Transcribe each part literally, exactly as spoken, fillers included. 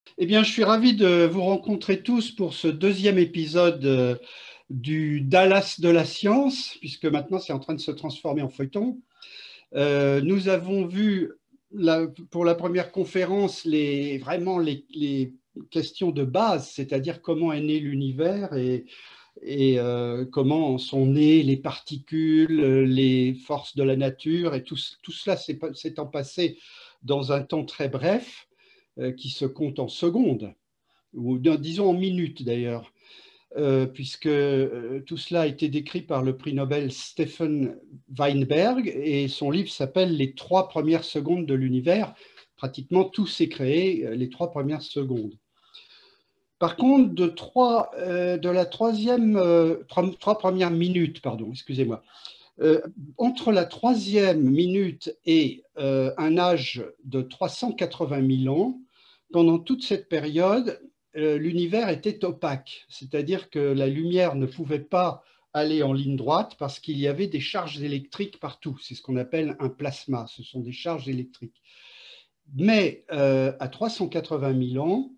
Eh bien, je suis ravi de vous rencontrer tous pour ce deuxième épisode euh, du Dallas de la science, puisque maintenant c'est en train de se transformer en feuilleton. Euh, nous avons vu la- pour la première conférence les, vraiment les, les questions de base, c'est-à-dire comment est né l'univers et, et euh, comment sont nées les particules, les forces de la nature, et tout, tout cela s'étant passé dans un temps très bref, euh, qui se compte en secondes ou disons en minutes d'ailleurs, euh, puisque euh, tout cela a été décrit par le prix Nobel Stephen Weinberg, et son livre s'appelle Les trois premières secondes de l'univers. Pratiquement tout s'est créé euh, les trois premières secondes. Par contre, de, trois, euh, de la troisième, euh, trois, trois premières minutes, pardon, excusez-moi, euh, entre la troisième minute et euh, un âge de trois cent quatre-vingt mille ans, pendant toute cette période, euh, l'univers était opaque, c'est-à-dire que la lumière ne pouvait pas aller en ligne droite parce qu'il y avait des charges électriques partout. C'est ce qu'on appelle un plasma, ce sont des charges électriques. Mais euh, à trois cent quatre-vingt mille ans,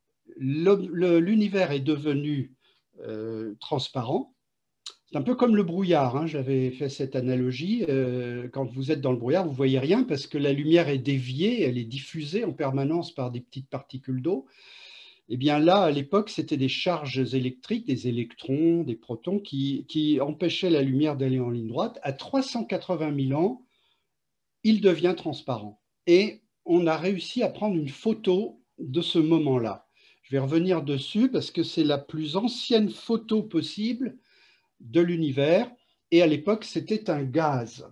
l'univers est devenu euh, transparent. C'est un peu comme le brouillard, hein. J'avais fait cette analogie. Euh, quand vous êtes dans le brouillard, vous ne voyez rien parce que la lumière est déviée, elle est diffusée en permanence par des petites particules d'eau. Eh bien là, à l'époque, c'était des charges électriques, des électrons, des protons qui, qui empêchaient la lumière d'aller en ligne droite. À trois cent quatre-vingt mille ans, il devient transparent. Et on a réussi à prendre une photo de ce moment-là. Je vais revenir dessus parce que c'est la plus ancienne photo possible de l'univers, et à l'époque c'était un gaz.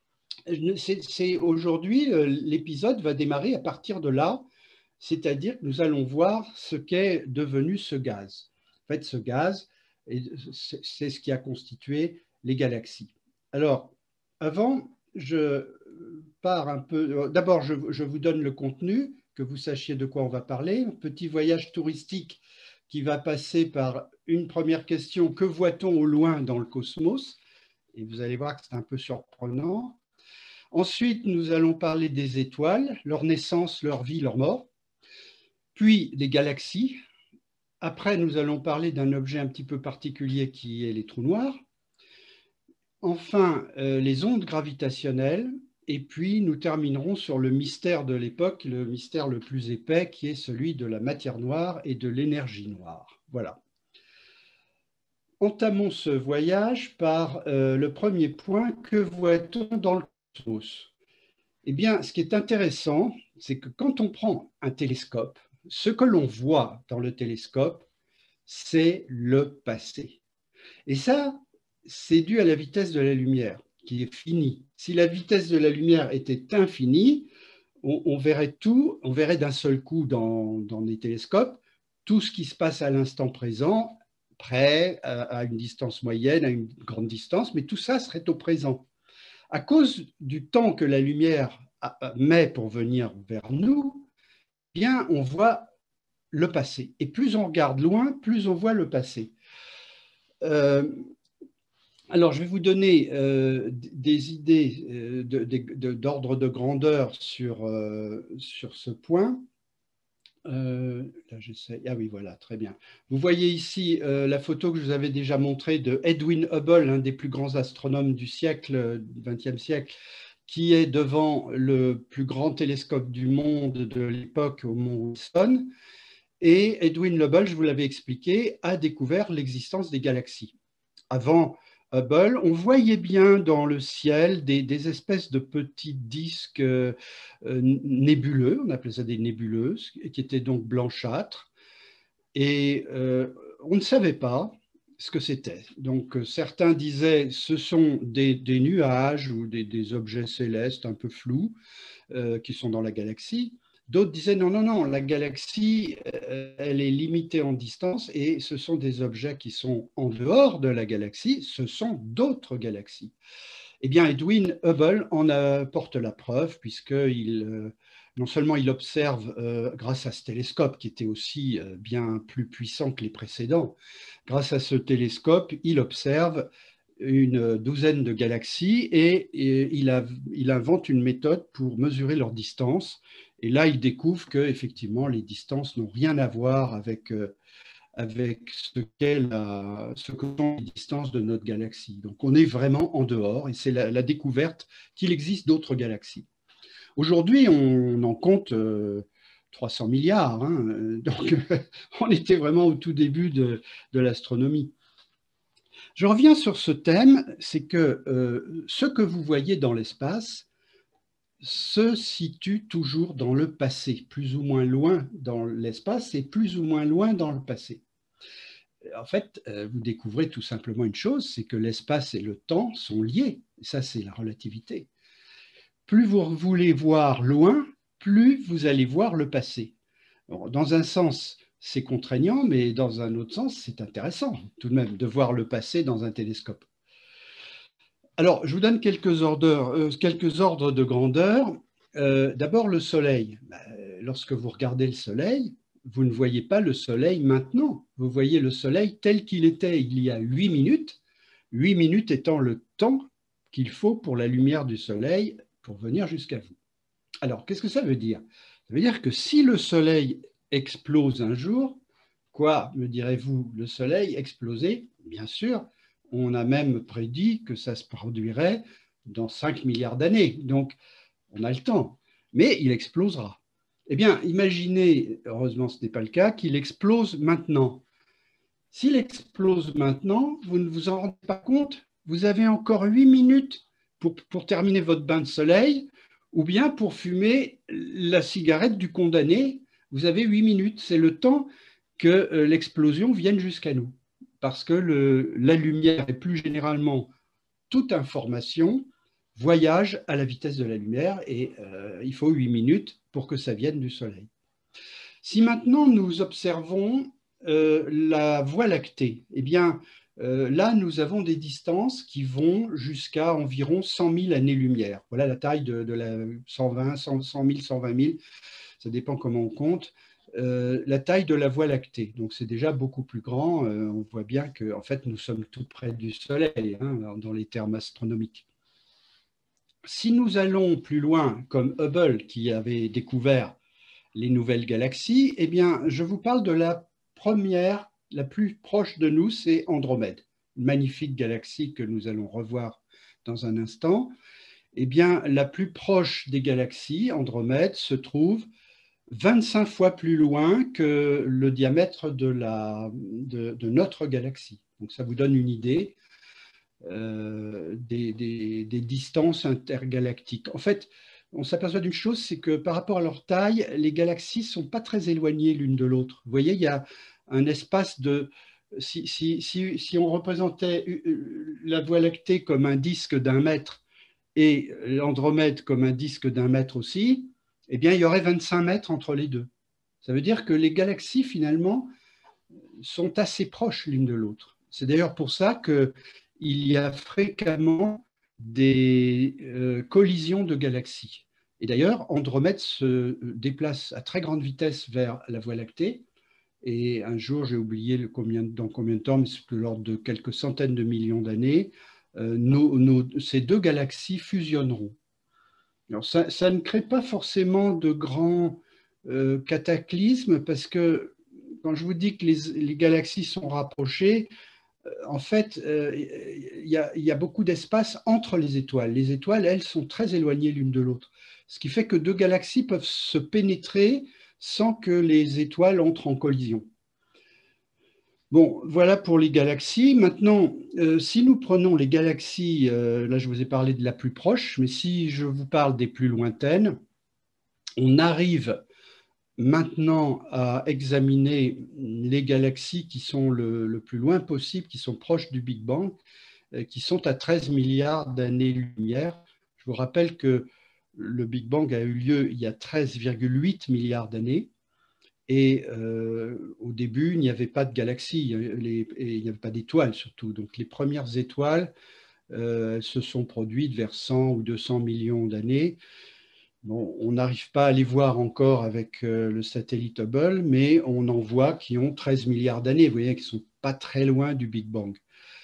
C'est aujourd'hui, euh, l'épisode va démarrer à partir de là, c'est-à-dire que nous allons voir ce qu'est devenu ce gaz. En fait, ce gaz, c'est ce qui a constitué les galaxies. Alors, avant, je pars un peu. D'abord, je, je vous donne le contenu, que vous sachiez de quoi on va parler. Un petit voyage touristique qui va passer par une première question: que voit-on au loin dans le cosmos? Et vous allez voir que c'est un peu surprenant. Ensuite, nous allons parler des étoiles, leur naissance, leur vie, leur mort. Puis des galaxies. Après, nous allons parler d'un objet un petit peu particulier qui est les trous noirs. Enfin, euh, les ondes gravitationnelles. Et puis, nous terminerons sur le mystère de l'époque, le mystère le plus épais, qui est celui de la matière noire et de l'énergie noire. Voilà. Entamons ce voyage par euh, le premier point: que voit-on dans le cosmos? Eh bien, ce qui est intéressant, c'est que quand on prend un télescope, ce que l'on voit dans le télescope, c'est le passé. Et ça, c'est dû à la vitesse de la lumière, qui est finie. Si la vitesse de la lumière était infinie, on, on verrait tout, on verrait d'un seul coup dans, dans les télescopes tout ce qui se passe à l'instant présent, près, à, à une distance moyenne, à une grande distance, mais tout ça serait au présent. À cause du temps que la lumière met pour venir vers nous, eh bien, on voit le passé. Et plus on regarde loin, plus on voit le passé. Euh, alors, je vais vous donner euh, des idées euh, d'ordre de, de, de grandeur sur, euh, sur ce point. Euh, là, j'essaie. Ah oui, voilà, très bien. Vous voyez ici euh, la photo que je vous avais déjà montrée de Edwin Hubble, l'un des plus grands astronomes du siècle, du vingtième siècle, qui est devant le plus grand télescope du monde de l'époque au mont Wilson. Et Edwin Hubble, je vous l'avais expliqué, a découvert l'existence des galaxies. Avant Hubble, on voyait bien dans le ciel des, des espèces de petits disques euh, nébuleux, on appelait ça des nébuleuses, qui étaient donc blanchâtres. Et euh, on ne savait pas ce que c'était. Donc certains disaient ce sont des, des nuages ou des, des, objets célestes un peu flous euh, qui sont dans la galaxie. D'autres disaient non, non, non, la galaxie, euh, elle est limitée en distance et ce sont des objets qui sont en dehors de la galaxie, ce sont d'autres galaxies. Eh bien, Edwin Hubble en apporte la preuve, puisqu'il, euh, non seulement il observe, euh, grâce à ce télescope qui était aussi euh, bien plus puissant que les précédents, grâce à ce télescope, il observe une douzaine de galaxies et, et il, a, il invente une méthode pour mesurer leur distance. Et là, il découvre que effectivement, les distances n'ont rien à voir avec, euh, avec ce qu'est la, ce que sont les distances de notre galaxie. Donc, on est vraiment en dehors et c'est la, la découverte qu'il existe d'autres galaxies. Aujourd'hui, on en compte euh, trois cents milliards, hein, donc on était vraiment au tout début de, de l'astronomie. Je reviens sur ce thème, c'est que euh, ce que vous voyez dans l'espace se situe toujours dans le passé, plus ou moins loin dans l'espace et plus ou moins loin dans le passé. En fait, euh, vous découvrez tout simplement une chose, c'est que l'espace et le temps sont liés. Et ça, c'est la relativité. Plus vous voulez voir loin, plus vous allez voir le passé. Alors, dans un sens, c'est contraignant, mais dans un autre sens, c'est intéressant tout de même de voir le passé dans un télescope. Alors, je vous donne quelques ordres, euh, quelques ordres de grandeur. Euh, D'abord, le Soleil. Lorsque vous regardez le Soleil, vous ne voyez pas le Soleil maintenant. Vous voyez le Soleil tel qu'il était il y a huit minutes, huit minutes étant le temps qu'il faut pour la lumière du Soleil pour venir jusqu'à vous. Alors, qu'est-ce que ça veut dire? Ça veut dire que si le Soleil explose un jour, quoi, me direz-vous, le Soleil exploser? Bien sûr, on a même prédit que ça se produirait dans cinq milliards d'années. Donc, on a le temps, mais il explosera. Eh bien, imaginez, heureusement ce n'est pas le cas, qu'il explose maintenant. S'il explose maintenant, vous ne vous en rendez pas compte, vous avez encore huit minutes pour, pour terminer votre bain de soleil, ou bien pour fumer la cigarette du condamné, vous avez huit minutes. C'est le temps que l'explosion vienne jusqu'à nous. Parce que le, la lumière et plus généralement toute information voyage à la vitesse de la lumière et euh, il faut huit minutes pour que ça vienne du Soleil. Si maintenant nous observons euh, la Voie lactée, eh bien euh, là nous avons des distances qui vont jusqu'à environ cent mille années-lumière. Voilà la taille de, de la cent vingt, cent mille, cent vingt mille, ça dépend comment on compte. Euh, la taille de la Voie lactée. Donc c'est déjà beaucoup plus grand. Euh, on voit bien que en fait, nous sommes tout près du Soleil, hein, dans les termes astronomiques. Si nous allons plus loin, comme Hubble qui avait découvert les nouvelles galaxies, eh bien, je vous parle de la première, la plus proche de nous, c'est Andromède, une magnifique galaxie que nous allons revoir dans un instant. Eh bien, la plus proche des galaxies, Andromède, se trouve vingt-cinq fois plus loin que le diamètre de, la, de, de notre galaxie. Donc ça vous donne une idée euh, des, des, des distances intergalactiques. En fait, on s'aperçoit d'une chose, c'est que par rapport à leur taille, les galaxies ne sont pas très éloignées l'une de l'autre. Vous voyez, il y a un espace de... Si, si, si, si on représentait la Voie lactée comme un disque d'un mètre et l'Andromède comme un disque d'un mètre aussi, eh bien, il y aurait vingt-cinq mètres entre les deux. Ça veut dire que les galaxies, finalement, sont assez proches l'une de l'autre. C'est d'ailleurs pour ça qu'il y a fréquemment des euh, collisions de galaxies. Et d'ailleurs, Andromède se déplace à très grande vitesse vers la Voie lactée. Et un jour, j'ai oublié le combien, dans combien de temps, mais c'est de l'ordre de quelques centaines de millions d'années, euh, nos, nos, ces deux galaxies fusionneront. Alors ça, ça, ne crée pas forcément de grands euh, cataclysmes parce que quand je vous dis que les, les galaxies sont rapprochées, euh, en fait, euh, il y a, y a beaucoup d'espace entre les étoiles. Les étoiles, elles, sont très éloignées l'une de l'autre. Ce qui fait que deux galaxies peuvent se pénétrer sans que les étoiles entrent en collision. Bon, voilà pour les galaxies. Maintenant, euh, si nous prenons les galaxies, euh, là je vous ai parlé de la plus proche, mais si je vous parle des plus lointaines, on arrive maintenant à examiner les galaxies qui sont le, le plus loin possible, qui sont proches du Big Bang, euh, qui sont à treize milliards d'années-lumière. Je vous rappelle que le Big Bang a eu lieu il y a treize virgule huit milliards d'années. Et euh, au début, il n'y avait pas de galaxies, les, et il n'y avait pas d'étoiles surtout. Donc les premières étoiles euh, se sont produites vers cent ou deux cents millions d'années. Bon, on n'arrive pas à les voir encore avec euh, le satellite Hubble, mais on en voit qui ont treize milliards d'années. Vous voyez qu'ils ne sont pas très loin du Big Bang.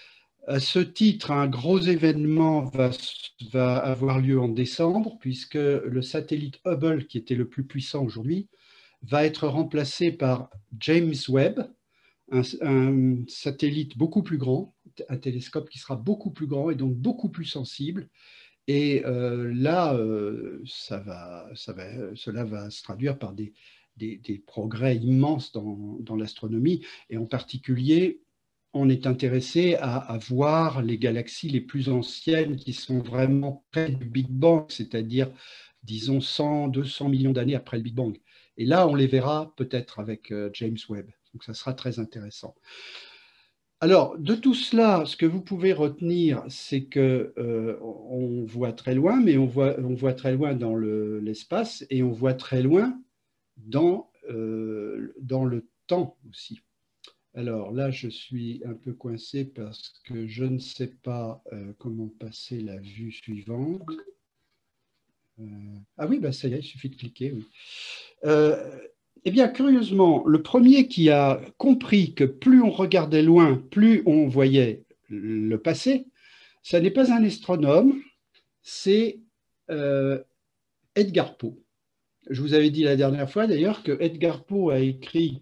À ce titre, un gros événement va, va avoir lieu en décembre, puisque le satellite Hubble, qui était le plus puissant aujourd'hui, va être remplacé par James Webb, un, un satellite beaucoup plus grand, un télescope qui sera beaucoup plus grand et donc beaucoup plus sensible. Et euh, là, euh, ça va, ça va, cela va se traduire par des, des, des progrès immenses dans, dans l'astronomie. Et en particulier, on est intéressé à, à voir les galaxies les plus anciennes qui sont vraiment près du Big Bang, c'est-à-dire, disons, cent, deux cents millions d'années après le Big Bang. Et là, on les verra peut-être avec euh, James Webb. Donc, ça sera très intéressant. Alors, de tout cela, ce que vous pouvez retenir, c'est que euh, on voit très loin, mais on voit, on voit très loin dans le, l'espace et on voit très loin dans, euh, dans le temps aussi. Alors là, je suis un peu coincé parce que je ne sais pas euh, comment passer la vue suivante. Euh, ah oui, bah ça y est, il suffit de cliquer. Oui. Euh, eh bien, curieusement, le premier qui a compris que plus on regardait loin, plus on voyait le passé, ça n'est pas un astronome, c'est euh, Edgar Poe. Je vous avais dit la dernière fois d'ailleurs que Edgar Poe a écrit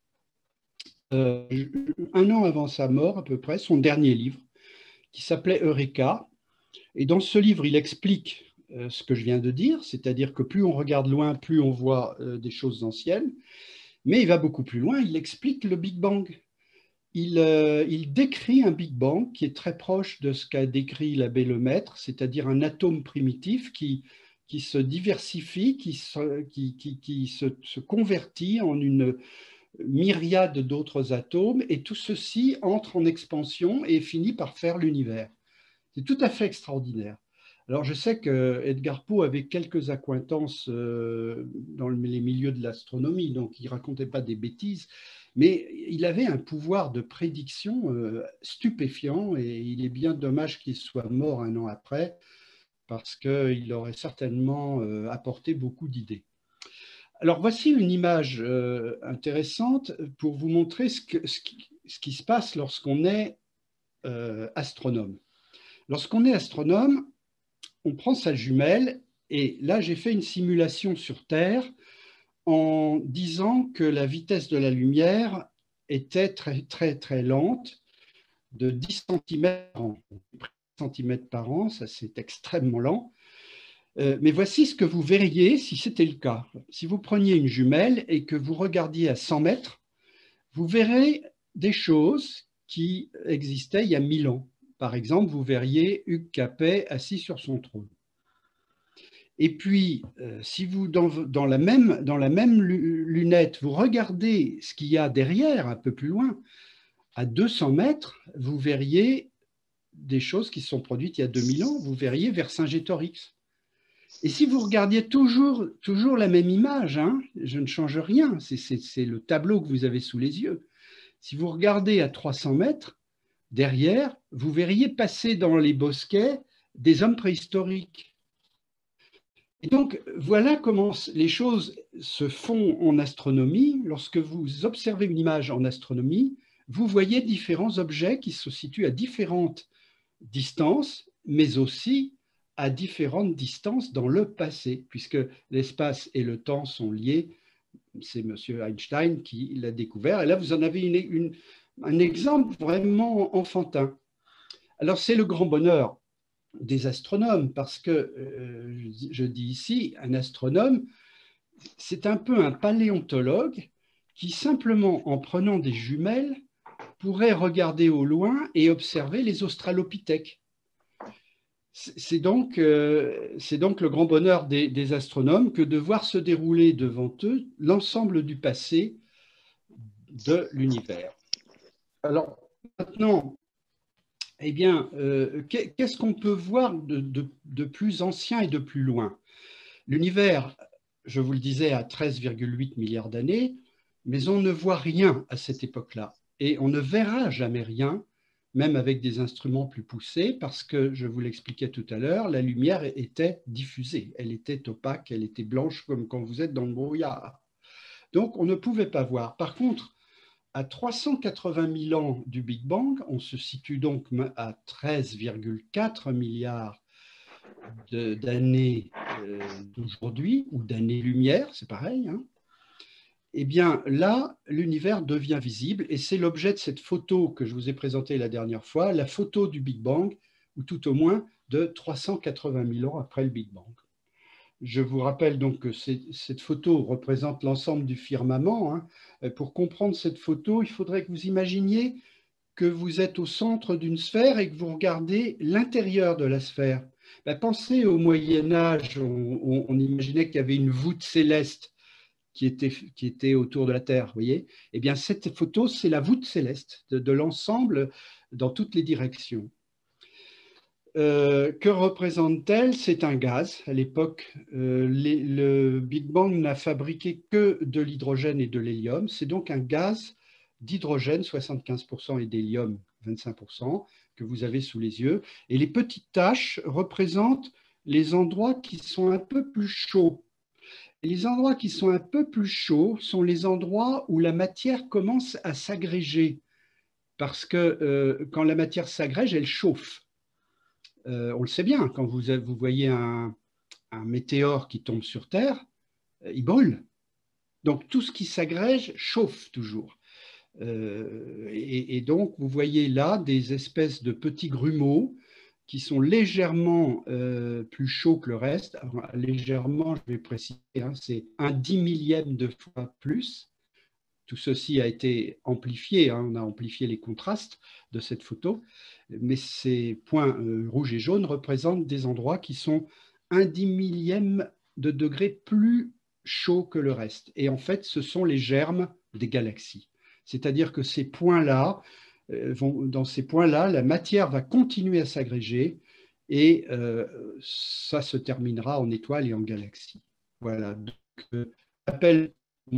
euh, un an avant sa mort à peu près son dernier livre qui s'appelait Eureka. Et dans ce livre, il explique euh, ce que je viens de dire, c'est-à-dire que plus on regarde loin, plus on voit euh, des choses anciennes. Mais il va beaucoup plus loin, il explique le Big Bang. Il, euh, il décrit un Big Bang qui est très proche de ce qu'a décrit l'abbé Lemaître, c'est-à-dire un atome primitif qui, qui se diversifie, qui se, qui, qui, qui se, se convertit en une myriade d'autres atomes, et tout ceci entre en expansion et finit par faire l'univers. C'est tout à fait extraordinaire. Alors, je sais que Edgar Poe avait quelques accointances euh, dans les milieux de l'astronomie, donc il ne racontait pas des bêtises, mais il avait un pouvoir de prédiction euh, stupéfiant et il est bien dommage qu'il soit mort un an après parce qu'il aurait certainement euh, apporté beaucoup d'idées. Alors, voici une image euh, intéressante pour vous montrer ce, que, ce, qui, ce qui se passe lorsqu'on est euh, astronome. Lorsqu'on est astronome, on prend sa jumelle et là, j'ai fait une simulation sur Terre en disant que la vitesse de la lumière était très, très, très lente, de dix centimètres par an. centimètres par an, ça c'est extrêmement lent. Euh, mais voici ce que vous verriez si c'était le cas. Si vous preniez une jumelle et que vous regardiez à cent mètres, vous verrez des choses qui existaient il y a mille ans. Par exemple, vous verriez Hugues Capet assis sur son trône. Et puis, euh, si vous, dans, dans, la même, dans la même lunette, vous regardez ce qu'il y a derrière, un peu plus loin, à deux cents mètres, vous verriez des choses qui se sont produites il y a deux mille ans, vous verriez Vercingétorix. Et si vous regardiez toujours, toujours la même image, hein, je ne change rien, c'est le tableau que vous avez sous les yeux. Si vous regardez à trois cents mètres, derrière, vous verriez passer dans les bosquets des hommes préhistoriques. Et donc, voilà comment les choses se font en astronomie. Lorsque vous observez une image en astronomie, vous voyez différents objets qui se situent à différentes distances, mais aussi à différentes distances dans le passé, puisque l'espace et le temps sont liés. C'est M. Einstein qui l'a découvert. Et là, vous en avez une, une, un exemple vraiment enfantin. Alors, c'est le grand bonheur des astronomes, parce que, euh, je, je dis ici, un astronome, c'est un peu un paléontologue qui, simplement en prenant des jumelles, pourrait regarder au loin et observer les australopithèques. C'est donc, euh, c'est donc le grand bonheur des, des astronomes que de voir se dérouler devant eux l'ensemble du passé de l'univers. Alors, maintenant, eh bien, euh, qu'est-ce qu'on peut voir de, de, de plus ancien et de plus loin? L'univers, je vous le disais, a treize virgule huit milliards d'années, mais on ne voit rien à cette époque-là. Et on ne verra jamais rien, même avec des instruments plus poussés, parce que, je vous l'expliquais tout à l'heure, la lumière était diffusée, elle était opaque, elle était blanche comme quand vous êtes dans le brouillard. Donc, on ne pouvait pas voir. Par contre, à trois cent quatre-vingt mille ans du Big Bang, on se situe donc à treize virgule quatre milliards d'années euh, d'aujourd'hui, ou d'années-lumière, c'est pareil, hein. Eh bien là, l'univers devient visible, et c'est l'objet de cette photo que je vous ai présentée la dernière fois, la photo du Big Bang, ou tout au moins de trois cent quatre-vingt mille ans après le Big Bang. Je vous rappelle donc que cette photo représente l'ensemble du firmament, hein. Pour comprendre cette photo, il faudrait que vous imaginiez que vous êtes au centre d'une sphère et que vous regardez l'intérieur de la sphère. Ben, pensez au Moyen-Âge, on, on, on imaginait qu'il y avait une voûte céleste qui était, qui était autour de la Terre, vous voyez. Eh bien, cette photo, c'est la voûte céleste de, de l'ensemble dans toutes les directions. Euh, que représente-t-elle? C'est un gaz. À l'époque, euh, le Big Bang n'a fabriqué que de l'hydrogène et de l'hélium. C'est donc un gaz d'hydrogène, soixante-quinze pour cent, et d'hélium, vingt-cinq pour cent, que vous avez sous les yeux. Et les petites taches représentent les endroits qui sont un peu plus chauds. Et les endroits qui sont un peu plus chauds sont les endroits où la matière commence à s'agréger. Parce que euh, quand la matière s'agrège, elle chauffe. Euh, on le sait bien, quand vous, vous voyez un, un météore qui tombe sur Terre, euh, il brûle. Donc tout ce qui s'agrège chauffe toujours. Euh, et, et donc vous voyez là des espèces de petits grumeaux qui sont légèrement euh, plus chauds que le reste. Alors, légèrement, je vais préciser, hein, c'est un dix millième de fois plus. Tout ceci a été amplifié, hein, on a amplifié les contrastes de cette photo, mais ces points euh, rouges et jaunes représentent des endroits qui sont un dix millième de degré plus chauds que le reste. Et en fait, ce sont les germes des galaxies. C'est-à-dire que ces points-là, euh, vont, dans ces points-là, la matière va continuer à s'agréger et euh, ça se terminera en étoiles et en galaxies. Voilà. Donc, euh, j'appelle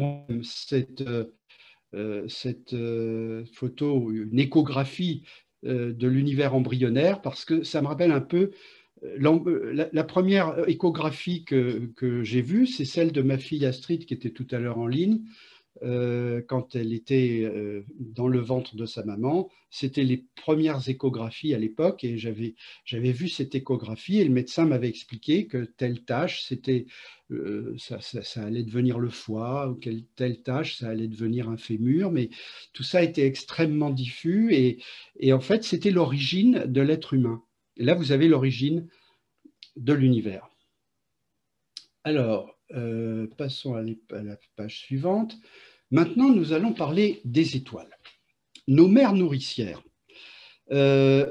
cette Euh, cette euh, photo, une échographie euh, de l'univers embryonnaire, parce que ça me rappelle un peu euh, la, la première échographie que, que j'ai vue, c'est celle de ma fille Astrid qui était tout à l'heure en ligne. Euh, quand elle était euh, dans le ventre de sa maman. C'était les premières échographies à l'époque et j'avais j'avais vu cette échographie et le médecin m'avait expliqué que telle tâche, c'était euh, ça, ça, ça allait devenir le foie, ou quelle telle tâche, ça allait devenir un fémur, mais tout ça était extrêmement diffus et, et en fait, c'était l'origine de l'être humain. Et là, vous avez l'origine de l'univers. Alors, euh, passons à, à la page suivante. Maintenant, nous allons parler des étoiles, nos mères nourricières. Euh,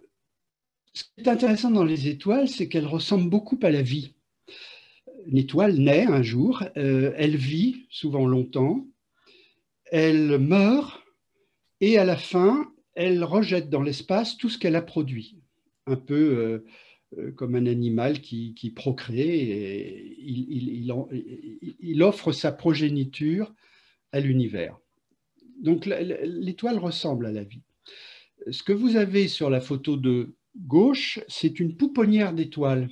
ce qui est intéressant dans les étoiles, c'est qu'elles ressemblent beaucoup à la vie. Une étoile naît un jour, euh, elle vit souvent longtemps, elle meurt et à la fin, elle rejette dans l'espace tout ce qu'elle a produit. Un peu euh, comme un animal qui, qui procrée, et il, il, il, il offre sa progéniture à l'univers. Donc l'étoile ressemble à la vie. Ce que vous avez sur la photo de gauche, c'est une pouponnière d'étoiles.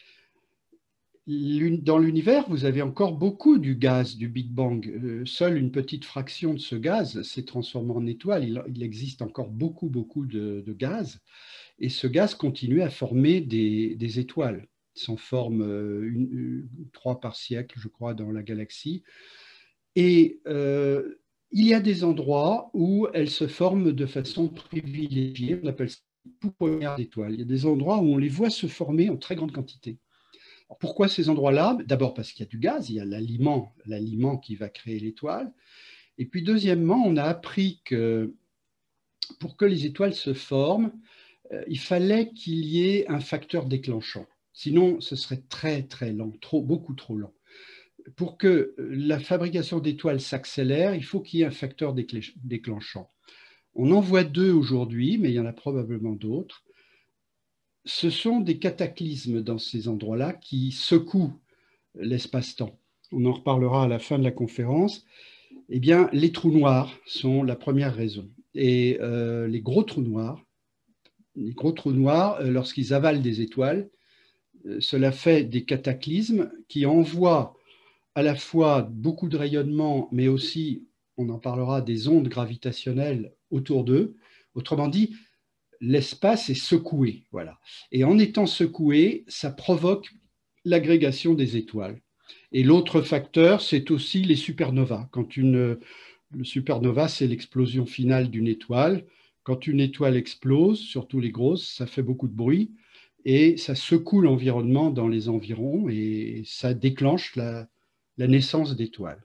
Dans l'univers, vous avez encore beaucoup du gaz du Big Bang. Euh, seule une petite fraction de ce gaz s'est transformée en étoile. Il, il, existe encore beaucoup, beaucoup de, de gaz. Et ce gaz continue à former des, des étoiles. Il s'en forme euh, une, une, trois par siècle, je crois, dans la galaxie. Et euh, il y a des endroits où elles se forment de façon privilégiée, on appelle ça pouponnières d'étoiles. Il y a des endroits où on les voit se former en très grande quantité. Alors pourquoi ces endroits-là? D'abord parce qu'il y a du gaz, il y a l'aliment, l'aliment qui va créer l'étoile. Et puis deuxièmement, on a appris que pour que les étoiles se forment, euh, il fallait qu'il y ait un facteur déclenchant. Sinon, ce serait très très lent, trop, beaucoup trop lent. Pour que la fabrication d'étoiles s'accélère, il faut qu'il y ait un facteur déclenchant. On en voit deux aujourd'hui, mais il y en a probablement d'autres. Ce sont des cataclysmes dans ces endroits-là qui secouent l'espace-temps. On en reparlera à la fin de la conférence. Eh bien, les trous noirs sont la première raison. Et euh, les gros trous noirs, les gros trous noirs, euh, lorsqu'ils avalent des étoiles, euh, cela fait des cataclysmes qui envoient à la fois beaucoup de rayonnement, mais aussi on en parlera, des ondes gravitationnelles autour d'eux. Autrement dit, l'espace est secoué. Voilà. Et en étant secoué, ça provoque l'agrégation des étoiles. Et l'autre facteur, c'est aussi les supernovas. Quand une, le supernova, c'est l'explosion finale d'une étoile. Quand une étoile explose, surtout les grosses, ça fait beaucoup de bruit et ça secoue l'environnement dans les environs et ça déclenche la, la naissance d'étoiles.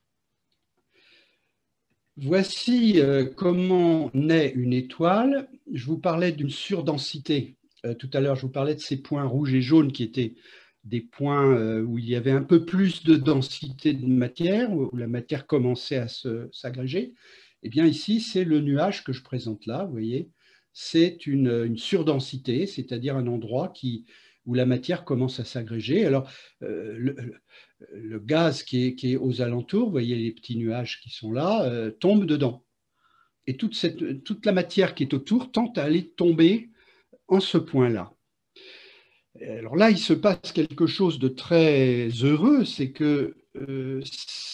Voici euh, comment naît une étoile. Je vous parlais d'une surdensité. Euh, tout à l'heure, je vous parlais de ces points rouges et jaunes qui étaient des points euh, où il y avait un peu plus de densité de matière, où la matière commençait à s'agréger. Eh bien, ici, c'est le nuage que je présente là, vous voyez. C'est une, une surdensité, c'est-à-dire un endroit qui, où la matière commence à s'agréger. Alors, euh, le, le gaz qui est, qui est, aux alentours, vous voyez les petits nuages qui sont là, euh, tombe dedans. Et toute, cette, toute la matière qui est autour tente à aller tomber en ce point-là. Alors là, il se passe quelque chose de très heureux, c'est que euh,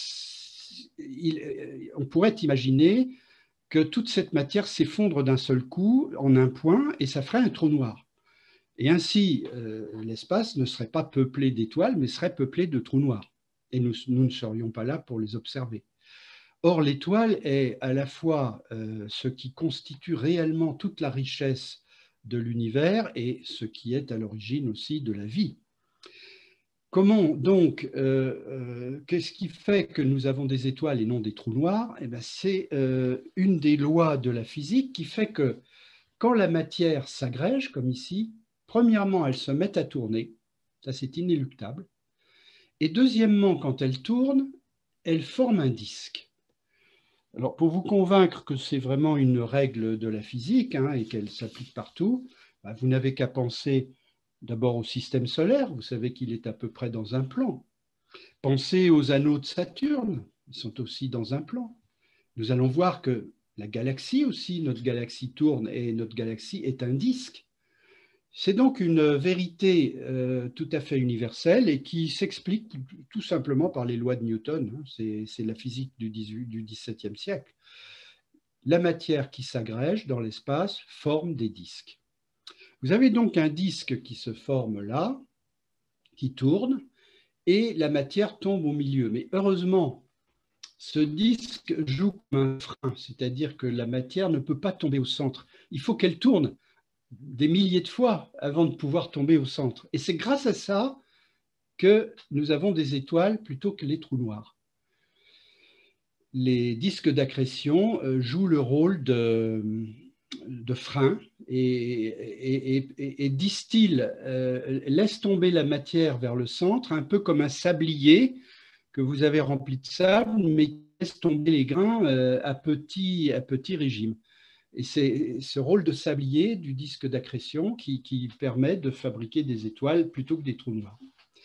il, on pourrait imaginer que toute cette matière s'effondre d'un seul coup en un point et ça ferait un trou noir. Et ainsi, euh, l'espace ne serait pas peuplé d'étoiles, mais serait peuplé de trous noirs. Et nous, nous ne serions pas là pour les observer. Or, l'étoile est à la fois euh, ce qui constitue réellement toute la richesse de l'univers et ce qui est à l'origine aussi de la vie. Comment donc, euh, euh, qu'est-ce qui fait que nous avons des étoiles et non des trous noirs? Eh bien, c'est euh, une des lois de la physique qui fait que quand la matière s'agrège, comme ici, premièrement, elle se met à tourner, ça c'est inéluctable, et deuxièmement, quand elle tourne, elle forme un disque. Alors, pour vous convaincre que c'est vraiment une règle de la physique hein, et qu'elle s'applique partout, bah, vous n'avez qu'à penser d'abord au système solaire, vous savez qu'il est à peu près dans un plan. Pensez aux anneaux de Saturne, ils sont aussi dans un plan. Nous allons voir que la galaxie aussi, notre galaxie tourne et notre galaxie est un disque. C'est donc une vérité euh, tout à fait universelle et qui s'explique tout simplement par les lois de Newton. Hein. C'est la physique du, du dix-septième siècle. La matière qui s'agrège dans l'espace forme des disques. Vous avez donc un disque qui se forme là, qui tourne, et la matière tombe au milieu. Mais heureusement, ce disque joue comme un frein, c'est-à-dire que la matière ne peut pas tomber au centre. Il faut qu'elle tourne des milliers de fois avant de pouvoir tomber au centre. Et c'est grâce à ça que nous avons des étoiles plutôt que les trous noirs. Les disques d'accrétion jouent le rôle de, de frein et, et, et, et distillent, euh, laissent tomber la matière vers le centre, un peu comme un sablier que vous avez rempli de sable, mais qui laisse tomber les grains euh, à, petit, à petit régime. Et c'est ce rôle de sablier du disque d'accrétion qui, qui permet de fabriquer des étoiles plutôt que des trous noirs.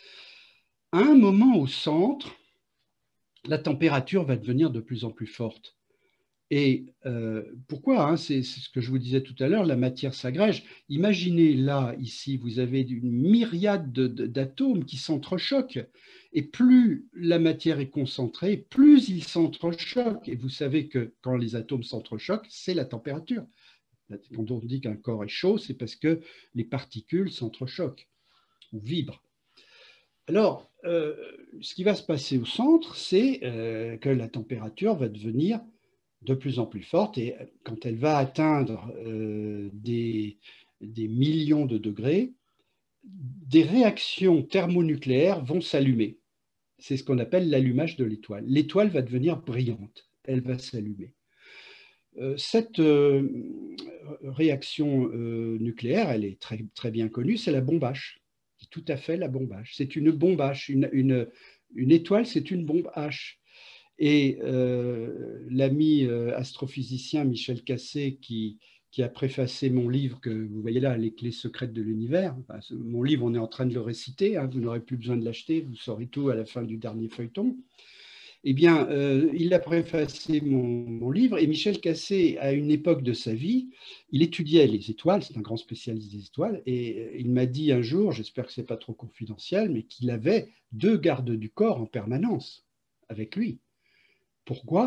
À un moment au centre, la température va devenir de plus en plus forte. Et euh, pourquoi hein, c'est ce que je vous disais tout à l'heure, la matière s'agrège. Imaginez là, ici, vous avez une myriade d'atomes qui s'entrechoquent. Et plus la matière est concentrée, plus ils s'entrechoquent. Et vous savez que quand les atomes s'entrechoquent, c'est la température. Quand on dit qu'un corps est chaud, c'est parce que les particules s'entrechoquent ou vibrent. Alors, euh, ce qui va se passer au centre, c'est euh, que la température va devenir de plus en plus forte et quand elle va atteindre euh, des, des millions de degrés, des réactions thermonucléaires vont s'allumer. C'est ce qu'on appelle l'allumage de l'étoile. L'étoile va devenir brillante, elle va s'allumer. Euh, cette euh, réaction euh, nucléaire, elle est très, très bien connue, c'est la bombe H. C'est tout à fait la bombe H. C'est une bombe H. Une, une, une étoile, c'est une bombe H. Et euh, l'ami euh, astrophysicien Michel Cassé, qui, qui a préfacé mon livre que vous voyez là, Les clés secrètes de l'univers, enfin, mon livre, on est en train de le réciter, hein, vous n'aurez plus besoin de l'acheter, vous saurez tout à la fin du dernier feuilleton. Eh bien, euh, il a préfacé mon, mon livre et Michel Cassé, à une époque de sa vie, il étudiait les étoiles, c'est un grand spécialiste des étoiles, et il m'a dit un jour, j'espère que ce n'est pas trop confidentiel, mais qu'il avait deux gardes du corps en permanence avec lui. Pourquoi?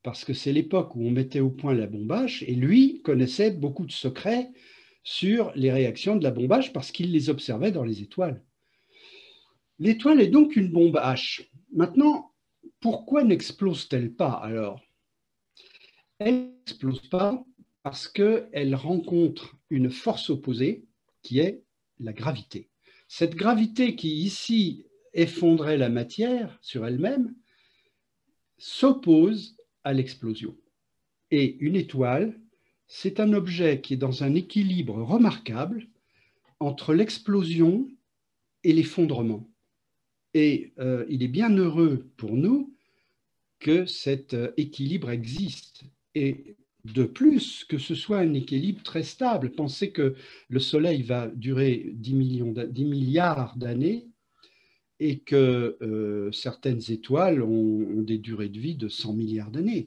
parce que c'est l'époque où on mettait au point la bombe H, et lui connaissait beaucoup de secrets sur les réactions de la bombe H parce qu'il les observait dans les étoiles. L'étoile est donc une bombe H. Maintenant, pourquoi n'explose-t-elle pas alors? Elle n'explose pas parce qu'elle rencontre une force opposée qui est la gravité. Cette gravité qui ici effondrait la matière sur elle-même s'oppose à l'explosion. Et une étoile, c'est un objet qui est dans un équilibre remarquable entre l'explosion et l'effondrement. Et euh, il est bien heureux pour nous que cet euh, équilibre existe. Et de plus, que ce soit un équilibre très stable. Pensez que le Soleil va durer dix milliards d'années et que euh, certaines étoiles ont, ont des durées de vie de cent milliards d'années.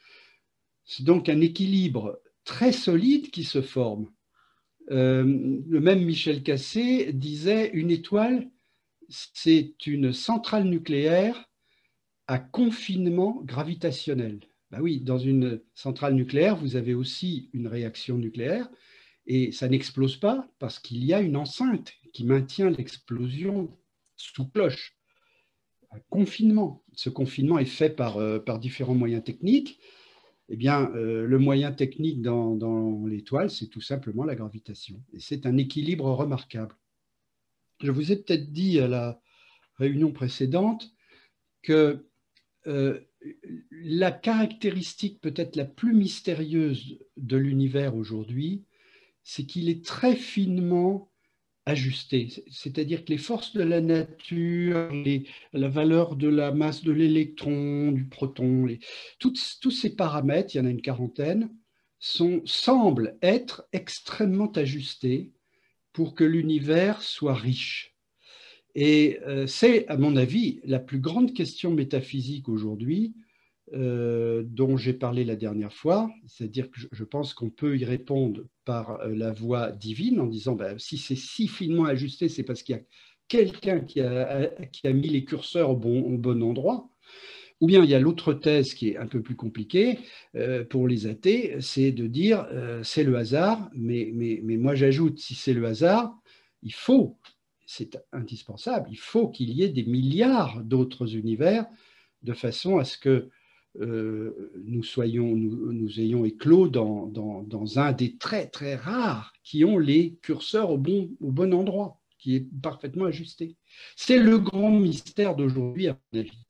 C'est donc un équilibre très solide qui se forme. Euh, le même Michel Cassé disait une étoile, c'est une centrale nucléaire à confinement gravitationnel. Ben oui, dans une centrale nucléaire, vous avez aussi une réaction nucléaire et ça n'explose pas parce qu'il y a une enceinte qui maintient l'explosion sous cloche. Un confinement. Ce confinement est fait par, euh, par différents moyens techniques. Eh bien, euh, le moyen technique dans, dans l'étoile, c'est tout simplement la gravitation. Et c'est un équilibre remarquable. Je vous ai peut-être dit à la réunion précédente que euh, la caractéristique peut-être la plus mystérieuse de l'univers aujourd'hui, c'est qu'il est très finement ajusté. C'est-à-dire que les forces de la nature, les, la valeur de la masse de l'électron, du proton, les, toutes, tous ces paramètres, il y en a une quarantaine, sont, semblent être extrêmement ajustés pour que l'univers soit riche. Et euh, c'est, à mon avis, la plus grande question métaphysique aujourd'hui, euh, dont j'ai parlé la dernière fois, c'est-à-dire que je, je pense qu'on peut y répondre par euh, la voie divine en disant ben, si c'est si finement ajusté, c'est parce qu'il y a quelqu'un qui a, qui a mis les curseurs au bon, au bon endroit. Ou bien il y a l'autre thèse qui est un peu plus compliquée euh, pour les athées, c'est de dire euh, c'est le hasard, mais, mais, mais moi j'ajoute, si c'est le hasard, il faut, c'est indispensable, il faut qu'il y ait des milliards d'autres univers de façon à ce que euh, nous, soyons, nous, nous ayons éclos dans, dans, dans un des très très rares qui ont les curseurs au bon, au bon endroit, qui est parfaitement ajusté. C'est le grand mystère d'aujourd'hui, à mon avis.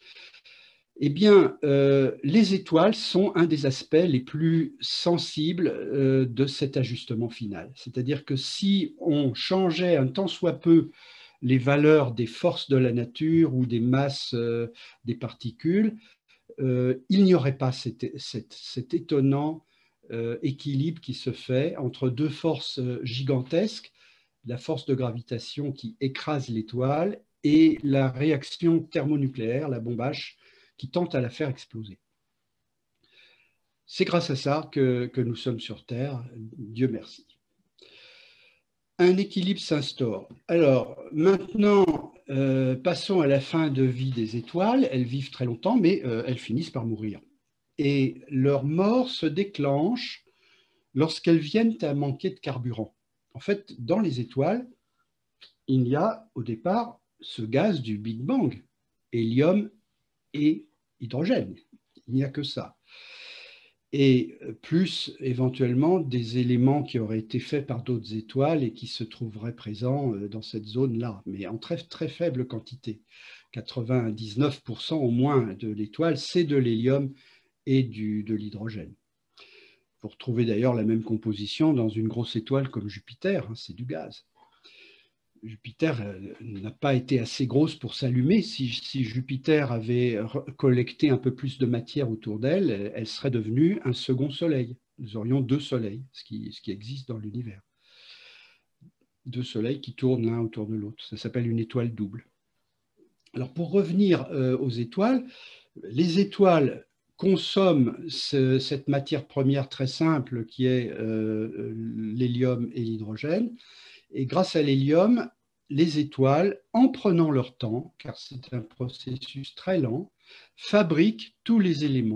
Eh bien, euh, les étoiles sont un des aspects les plus sensibles euh, de cet ajustement final. C'est-à-dire que si on changeait un tant soit peu les valeurs des forces de la nature ou des masses euh, des particules, euh, il n'y aurait pas cet, cet, cet étonnant euh, équilibre qui se fait entre deux forces gigantesques, la force de gravitation qui écrase l'étoile et la réaction thermonucléaire, la bombe H, qui tente à la faire exploser. C'est grâce à ça que, que nous sommes sur Terre, Dieu merci. Un équilibre s'instaure. Alors, maintenant, euh, passons à la fin de vie des étoiles. Elles vivent très longtemps, mais euh, elles finissent par mourir. Et leur mort se déclenche lorsqu'elles viennent à manquer de carburant. En fait, dans les étoiles, il y a au départ ce gaz du Big Bang, hélium et hydrogène. Il n'y a que ça. Et plus éventuellement des éléments qui auraient été faits par d'autres étoiles et qui se trouveraient présents dans cette zone-là, mais en très, très faible quantité. quatre-vingt-dix-neuf pour cent au moins de l'étoile, c'est de l'hélium et du, de l'hydrogène. Vous retrouvez d'ailleurs la même composition dans une grosse étoile comme Jupiter, hein, c'est du gaz. Jupiter n'a pas été assez grosse pour s'allumer. Si, si Jupiter avait collecté un peu plus de matière autour d'elle, elle serait devenue un second soleil. Nous aurions deux soleils, ce qui, ce qui existe dans l'univers. Deux soleils qui tournent l'un autour de l'autre. Ça s'appelle une étoile double. Alors pour revenir euh, aux étoiles, les étoiles consomment ce, cette matière première très simple qui est euh, l'hélium et l'hydrogène. Et grâce à l'hélium, les étoiles, en prenant leur temps, car c'est un processus très lent, fabriquent tous les éléments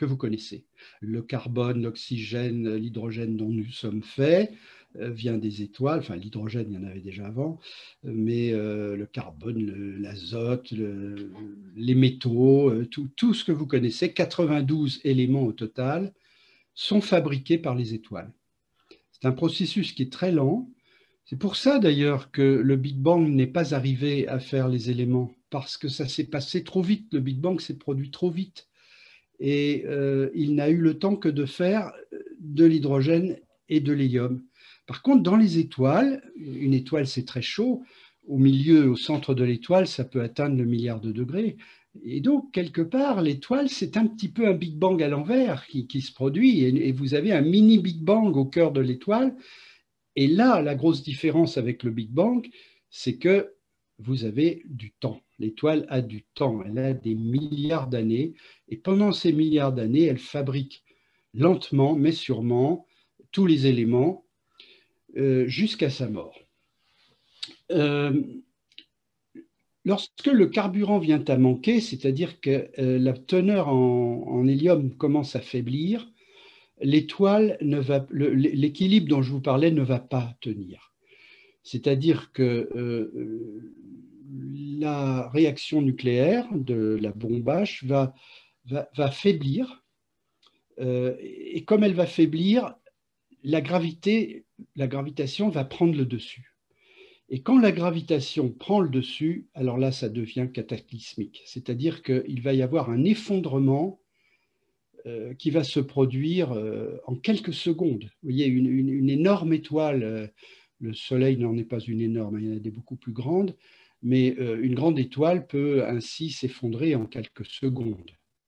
que vous connaissez. Le carbone, l'oxygène, l'hydrogène dont nous sommes faits euh, vient des étoiles. Enfin, l'hydrogène, il y en avait déjà avant, mais euh, le carbone, l'azote, le, le, les métaux, euh, tout, tout ce que vous connaissez, quatre-vingt-douze éléments au total, sont fabriqués par les étoiles. C'est un processus qui est très lent. C'est pour ça d'ailleurs que le Big Bang n'est pas arrivé à faire les éléments, parce que ça s'est passé trop vite. Le Big Bang s'est produit trop vite. Et euh, il n'a eu le temps que de faire de l'hydrogène et de l'hélium. Par contre, dans les étoiles, une étoile c'est très chaud, au milieu, au centre de l'étoile, ça peut atteindre le milliard de degrés. Et donc, quelque part, l'étoile, c'est un petit peu un Big Bang à l'envers qui, qui se produit, et, et vous avez un mini Big Bang au cœur de l'étoile. Et là, la grosse différence avec le Big Bang, c'est que vous avez du temps. L'étoile a du temps, elle a des milliards d'années, et pendant ces milliards d'années, elle fabrique lentement, mais sûrement, tous les éléments euh, jusqu'à sa mort. Euh, lorsque le carburant vient à manquer, c'est-à-dire que euh, la teneur en, en hélium commence à faiblir, l'étoile ne va, l'équilibre dont je vous parlais ne va pas tenir. C'est-à-dire que euh, la réaction nucléaire de la bombe H va, va, va faiblir, euh, et comme elle va faiblir, la gravité, la gravitation va prendre le dessus. Et quand la gravitation prend le dessus, alors là, ça devient cataclysmique. C'est-à-dire qu'il va y avoir un effondrement euh, qui va se produire euh, en quelques secondes. Vous voyez, une, une, une énorme étoile, euh, le Soleil n'en est pas une énorme, il y en a des beaucoup plus grandes, mais euh, une grande étoile peut ainsi s'effondrer en quelques secondes.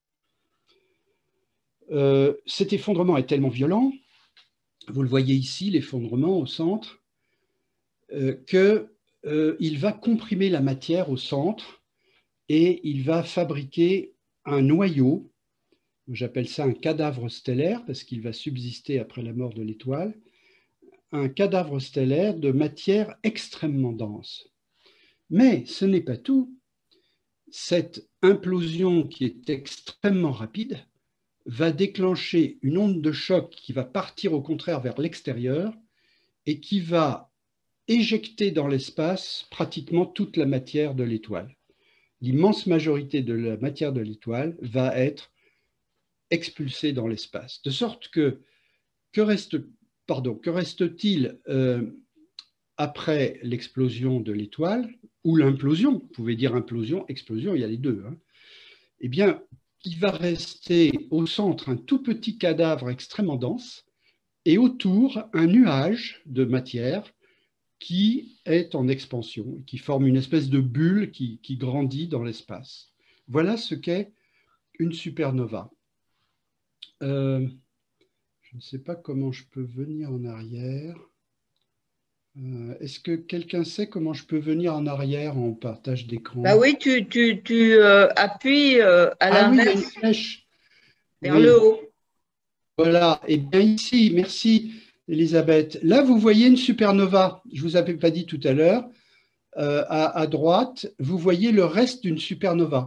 Euh, cet effondrement est tellement violent, vous le voyez ici, l'effondrement au centre, euh, qu'il euh, va comprimer la matière au centre et il va fabriquer un noyau. J'appelle ça un cadavre stellaire parce qu'il va subsister après la mort de l'étoile, un cadavre stellaire de matière extrêmement dense. Mais ce n'est pas tout. Cette implosion qui est extrêmement rapide va déclencher une onde de choc qui va partir au contraire vers l'extérieur et qui va éjecter dans l'espace pratiquement toute la matière de l'étoile. L'immense majorité de la matière de l'étoile va être expulsée dans l'espace. De sorte que, que reste, pardon, que reste-t-il euh, après l'explosion de l'étoile ou l'implosion? Vous pouvez dire implosion, explosion, il y a les deux. Hein. Eh bien, il va rester au centre un tout petit cadavre extrêmement dense et autour un nuage de matière qui est en expansion, qui forme une espèce de bulle qui, qui grandit dans l'espace. Voilà ce qu'est une supernova. Euh, je ne sais pas comment je peux venir en arrière. Euh, Est-ce que quelqu'un sait comment je peux venir en arrière en partage d'écran? Bah oui, tu, tu, tu euh, appuies euh, à Ah oui, il y a une l'inverse flèche. vers le Oui, haut. voilà. Et bien ici, merci Elisabeth. Là, vous voyez une supernova. Je ne vous avais pas dit tout à l'heure. Euh, à, à droite, vous voyez le reste d'une supernova.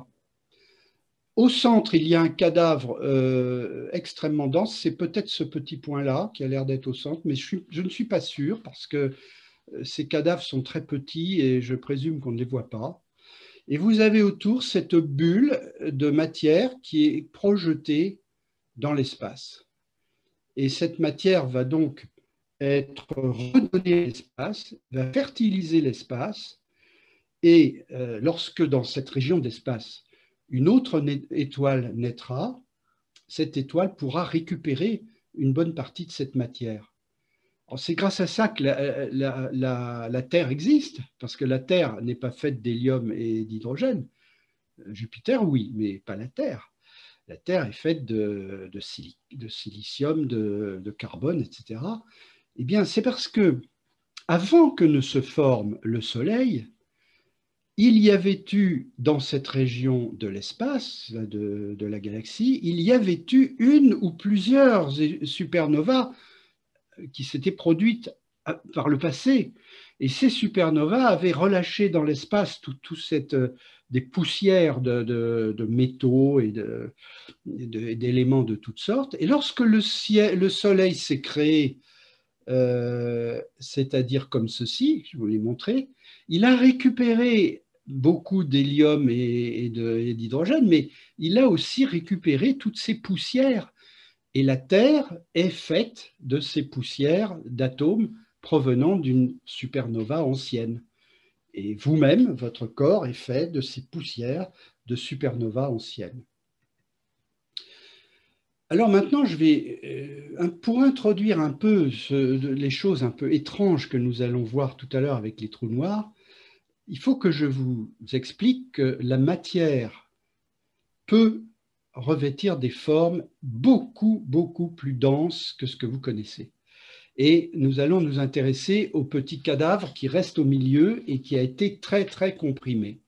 Au centre, il y a un cadavre euh, extrêmement dense. C'est peut-être ce petit point-là qui a l'air d'être au centre, mais je, suis, je ne suis pas sûr parce que ces cadavres sont très petits et je présume qu'on ne les voit pas. Et vous avez autour cette bulle de matière qui est projetée dans l'espace. Et cette matière va donc être redonnée à l'espace, va fertiliser l'espace. Et euh, lorsque dans cette région d'espace, une autre étoile naîtra, cette étoile pourra récupérer une bonne partie de cette matière. C'est grâce à ça que la, la, la, la Terre existe, parce que la Terre n'est pas faite d'hélium et d'hydrogène. Jupiter, oui, mais pas la Terre. La Terre est faite de, de, sili de silicium, de, de carbone, et cetera. Eh bien, c'est parce que, avant que ne se forme le Soleil, il y avait eu, dans cette région de l'espace, de, de la galaxie, il y avait eu une ou plusieurs supernovas qui s'étaient produites par le passé. Et ces supernovas avaient relâché dans l'espace tout, tout cette, des poussières de, de, de métaux et d'éléments de, de, de toutes sortes. Et lorsque le, ciel, le Soleil s'est créé, euh, c'est-à-dire comme ceci, je vous l'ai montré, il a récupéré beaucoup d'hélium et, et d'hydrogène, mais il a aussi récupéré toutes ces poussières. Et la Terre est faite de ces poussières d'atomes provenant d'une supernova ancienne. Et vous-même, votre corps est fait de ces poussières de supernova anciennes. Alors maintenant, je vais, pour introduire un peu ce, les choses un peu étranges que nous allons voir tout à l'heure avec les trous noirs, il faut que je vous explique que la matière peut revêtir des formes beaucoup, beaucoup plus denses que ce que vous connaissez. Et nous allons nous intéresser au petit cadavre qui reste au milieu et qui a été très, très comprimé.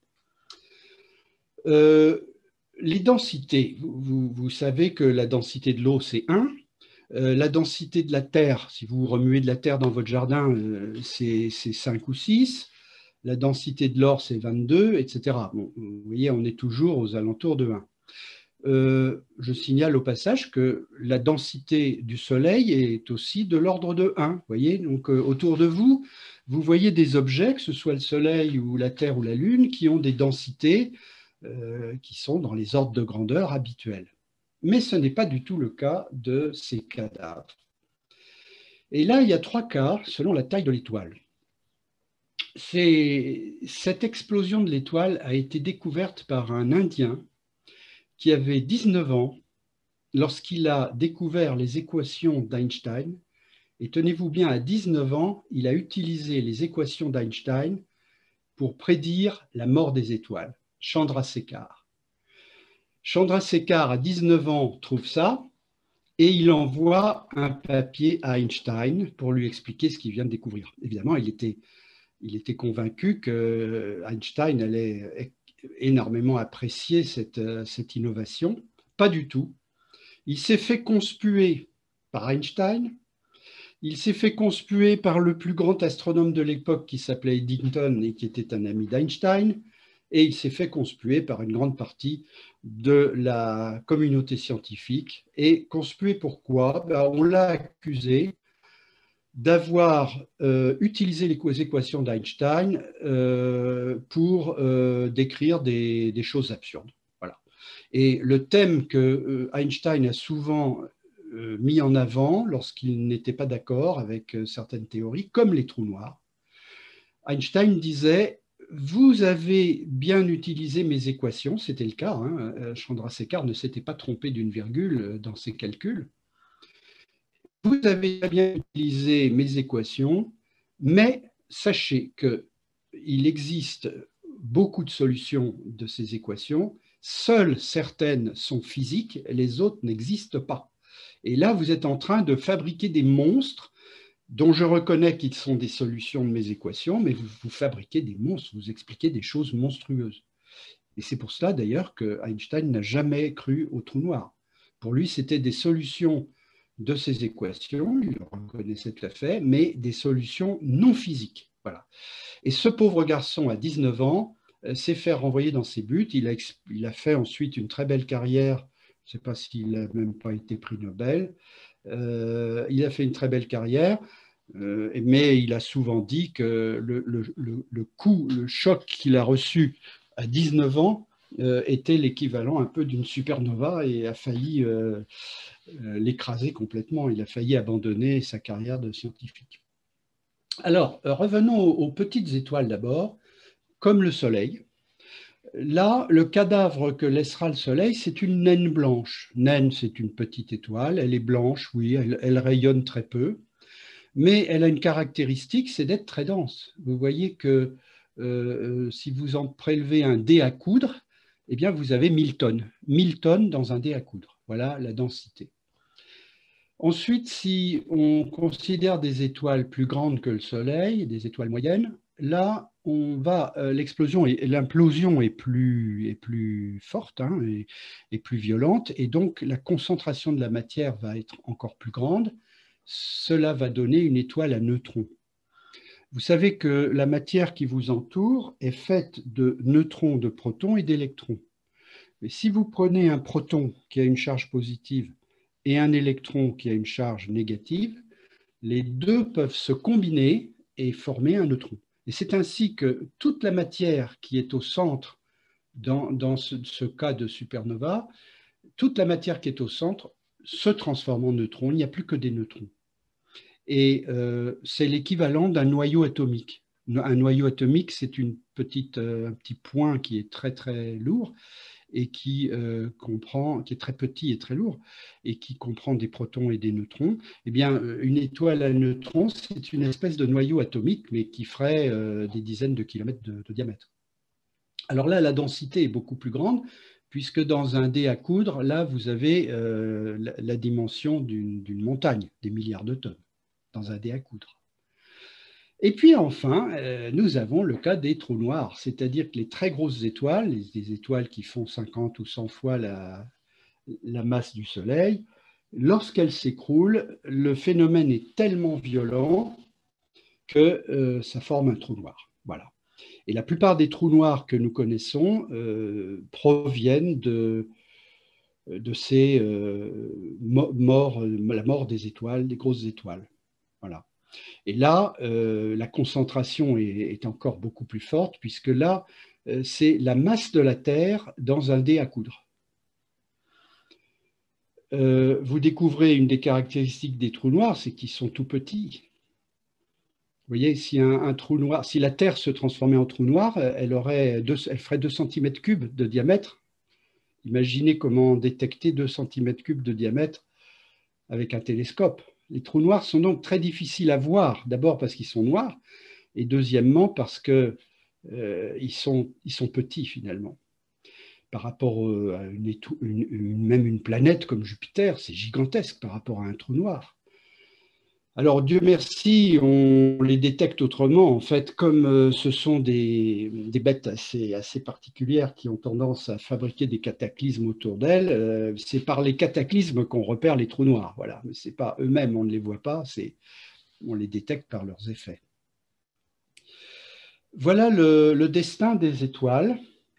Euh, les densités, vous, vous savez que la densité de l'eau, c'est un. Euh, la densité de la terre, si vous remuez de la terre dans votre jardin, euh, c'est cinq ou six. La densité de l'or, c'est vingt-deux, et cetera. Bon, vous voyez, on est toujours aux alentours de un. Euh, je signale au passage que la densité du Soleil est aussi de l'ordre de un. Vous voyez, donc euh, autour de vous, vous voyez des objets, que ce soit le Soleil ou la Terre ou la Lune, qui ont des densités euh, qui sont dans les ordres de grandeur habituels. Mais ce n'est pas du tout le cas de ces cadavres. Et là, il y a trois cas selon la taille de l'étoile. Cette explosion de l'étoile a été découverte par un Indien qui avait dix-neuf ans lorsqu'il a découvert les équations d'Einstein. Et tenez-vous bien, à dix-neuf ans, il a utilisé les équations d'Einstein pour prédire la mort des étoiles. Chandrasekhar. Chandrasekhar, à dix-neuf ans, trouve ça et il envoie un papier à Einstein pour lui expliquer ce qu'il vient de découvrir. Évidemment, il était, il était convaincu que Einstein allait énormément apprécier cette, cette innovation. Pas du tout. Il s'est fait conspuer par Einstein, il s'est fait conspuer par le plus grand astronome de l'époque qui s'appelait Eddington et qui était un ami d'Einstein, et il s'est fait conspuer par une grande partie de la communauté scientifique. Et conspuer pourquoi? Ben, on l'a accusé d'avoir euh, utilisé les équations d'Einstein euh, pour euh, décrire des, des choses absurdes. Voilà. Et le thème que euh, Einstein a souvent euh, mis en avant lorsqu'il n'était pas d'accord avec euh, certaines théories, comme les trous noirs, Einstein disait: vous avez bien utilisé mes équations, c'était le cas, hein, Chandrasekhar ne s'était pas trompé d'une virgule dans ses calculs. Vous avez bien utilisé mes équations, mais sachez qu'il existe beaucoup de solutions de ces équations. Seules certaines sont physiques, les autres n'existent pas. Et là, vous êtes en train de fabriquer des monstres dont je reconnais qu'ils sont des solutions de mes équations, mais vous, vous fabriquez des monstres, vous expliquez des choses monstrueuses. Et c'est pour cela d'ailleurs que Einstein n'a jamais cru au trou noir. Pour lui, c'était des solutions de ces équations, il le reconnaissait tout à fait, mais des solutions non physiques. Voilà. Et ce pauvre garçon, à dix-neuf ans, s'est fait renvoyer dans ses buts. Il a, il a fait ensuite une très belle carrière. Je ne sais pas s'il n'a même pas été prix Nobel. Euh, il a fait une très belle carrière, euh, mais il a souvent dit que le, le, le, le coup, le choc qu'il a reçu à dix-neuf ans euh, était l'équivalent un peu d'une supernova et a failli euh, euh, l'écraser complètement. Il a failli abandonner sa carrière de scientifique. Alors, revenons aux, aux petites étoiles d'abord, comme le Soleil. Là, le cadavre que laissera le Soleil, c'est une naine blanche. Naine, c'est une petite étoile, elle est blanche, oui, elle, elle rayonne très peu, mais elle a une caractéristique, c'est d'être très dense. Vous voyez que euh, si vous en prélevez un dé à coudre, eh bien, vous avez mille tonnes. mille tonnes dans un dé à coudre. Voilà la densité. Ensuite, si on considère des étoiles plus grandes que le Soleil, des étoiles moyennes, là, on va, euh, l'explosion et l'implosion est plus, est plus forte hein, et, et plus violente, et donc la concentration de la matière va être encore plus grande. Cela va donner une étoile à neutrons. Vous savez que la matière qui vous entoure est faite de neutrons, de protons et d'électrons. Mais si vous prenez un proton qui a une charge positive et un électron qui a une charge négative, les deux peuvent se combiner et former un neutron. Et c'est ainsi que toute la matière qui est au centre, dans, dans ce, ce cas de supernova, toute la matière qui est au centre se transforme en neutrons, il n'y a plus que des neutrons. Et euh, c'est l'équivalent d'un noyau atomique. Un noyau atomique, c'est une petite, euh, un petit point qui est très très lourd et qui euh, comprend, qui est très petit et très lourd, et qui comprend des protons et des neutrons. Eh bien, une étoile à neutrons, c'est une espèce de noyau atomique, mais qui ferait euh, des dizaines de kilomètres de, de diamètre. Alors là, la densité est beaucoup plus grande, puisque dans un dé à coudre, là, vous avez euh, la, la dimension d'une montagne, des milliards de tonnes, dans un dé à coudre. Et puis enfin, euh, nous avons le cas des trous noirs, c'est-à-dire que les très grosses étoiles, les, les étoiles qui font cinquante ou cent fois la, la masse du Soleil, lorsqu'elles s'écroulent, le phénomène est tellement violent que euh, ça forme un trou noir. Voilà. Et la plupart des trous noirs que nous connaissons euh, proviennent de, de ces euh, morts, la mort des étoiles, des grosses étoiles. Voilà. Et là, euh, la concentration est, est encore beaucoup plus forte, puisque là, euh, c'est la masse de la Terre dans un dé à coudre. Euh, vous découvrez une des caractéristiques des trous noirs, c'est qu'ils sont tout petits. Vous voyez, si un, un trou noir, si la Terre se transformait en trou noir, elle, aurait deux, elle ferait deux centimètres cubes de diamètre. Imaginez comment détecter deux centimètres cubes de diamètre avec un télescope. Les trous noirs sont donc très difficiles à voir, d'abord parce qu'ils sont noirs, et deuxièmement parce qu'ils euh, sont, ils sont petits finalement. Par rapport à une, une, une, même une planète comme Jupiter, c'est gigantesque par rapport à un trou noir. Alors Dieu merci, on les détecte autrement. En fait, comme ce sont des, des bêtes assez, assez particulières qui ont tendance à fabriquer des cataclysmes autour d'elles, c'est par les cataclysmes qu'on repère les trous noirs. Voilà, mais c'est pas eux-mêmes, on ne les voit pas, c'est on les détecte par leurs effets. Voilà le, le destin des étoiles.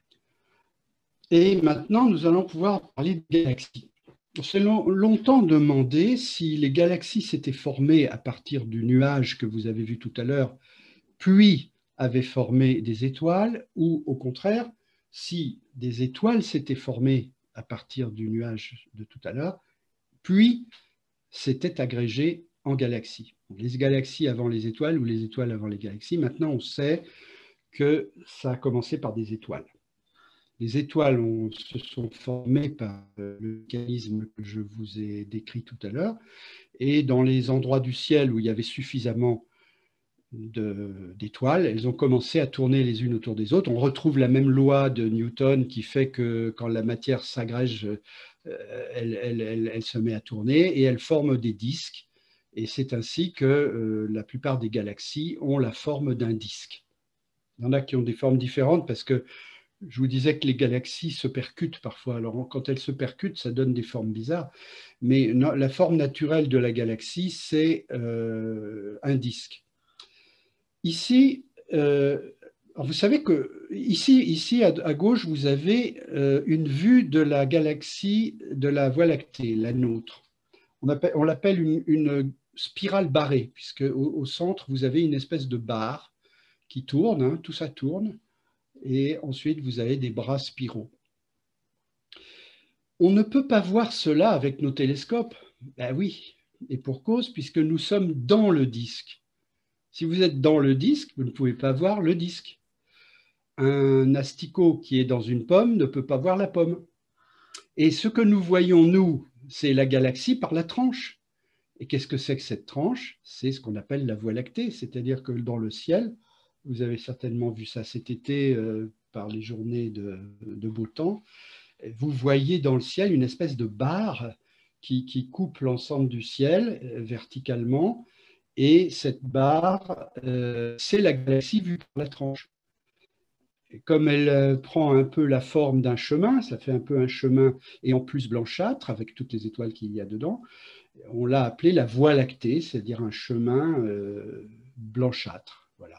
Et maintenant, nous allons pouvoir parler de galaxies. On s'est longtemps demandé si les galaxies s'étaient formées à partir du nuage que vous avez vu tout à l'heure, puis avaient formé des étoiles, ou au contraire, si des étoiles s'étaient formées à partir du nuage de tout à l'heure, puis s'étaient agrégées en galaxies. Les galaxies avant les étoiles ou les étoiles avant les galaxies. Maintenant, on sait que ça a commencé par des étoiles. Les étoiles ont, se sont formées par le mécanisme que je vous ai décrit tout à l'heure, et dans les endroits du ciel où il y avait suffisamment d'étoiles, elles ont commencé à tourner les unes autour des autres. On retrouve la même loi de Newton qui fait que quand la matière s'agrège, elle, elle, elle, elle se met à tourner et elle forme des disques. Et c'est ainsi que euh, la plupart des galaxies ont la forme d'un disque. Il y en a qui ont des formes différentes parce que je vous disais que les galaxies se percutent parfois. Alors, quand elles se percutent, ça donne des formes bizarres. Mais non, la forme naturelle de la galaxie, c'est euh, un disque. Ici, euh, vous savez que ici, ici à, à gauche, vous avez euh, une vue de la galaxie de la Voie lactée, la nôtre. On l'appelle une, une spirale barrée, puisque au, au centre, vous avez une espèce de barre qui tourne, hein, tout ça tourne. Et ensuite, vous avez des bras spiraux. On ne peut pas voir cela avec nos télescopes. Ben oui, et pour cause, puisque nous sommes dans le disque. Si vous êtes dans le disque, vous ne pouvez pas voir le disque. Un asticot qui est dans une pomme ne peut pas voir la pomme. Et ce que nous voyons, nous, c'est la galaxie par la tranche. Et qu'est-ce que c'est que cette tranche? C'est ce qu'on appelle la Voie lactée, c'est-à-dire que dans le ciel, vous avez certainement vu ça cet été euh, par les journées de, de beau temps, vous voyez dans le ciel une espèce de barre qui, qui coupe l'ensemble du ciel euh, verticalement, et cette barre, euh, c'est la galaxie vue par la tranche. Et comme elle euh, prend un peu la forme d'un chemin, ça fait un peu un chemin, et en plus blanchâtre, avec toutes les étoiles qu'il y a dedans, on l'a appelée la Voie lactée, c'est-à-dire un chemin euh, blanchâtre. Voilà.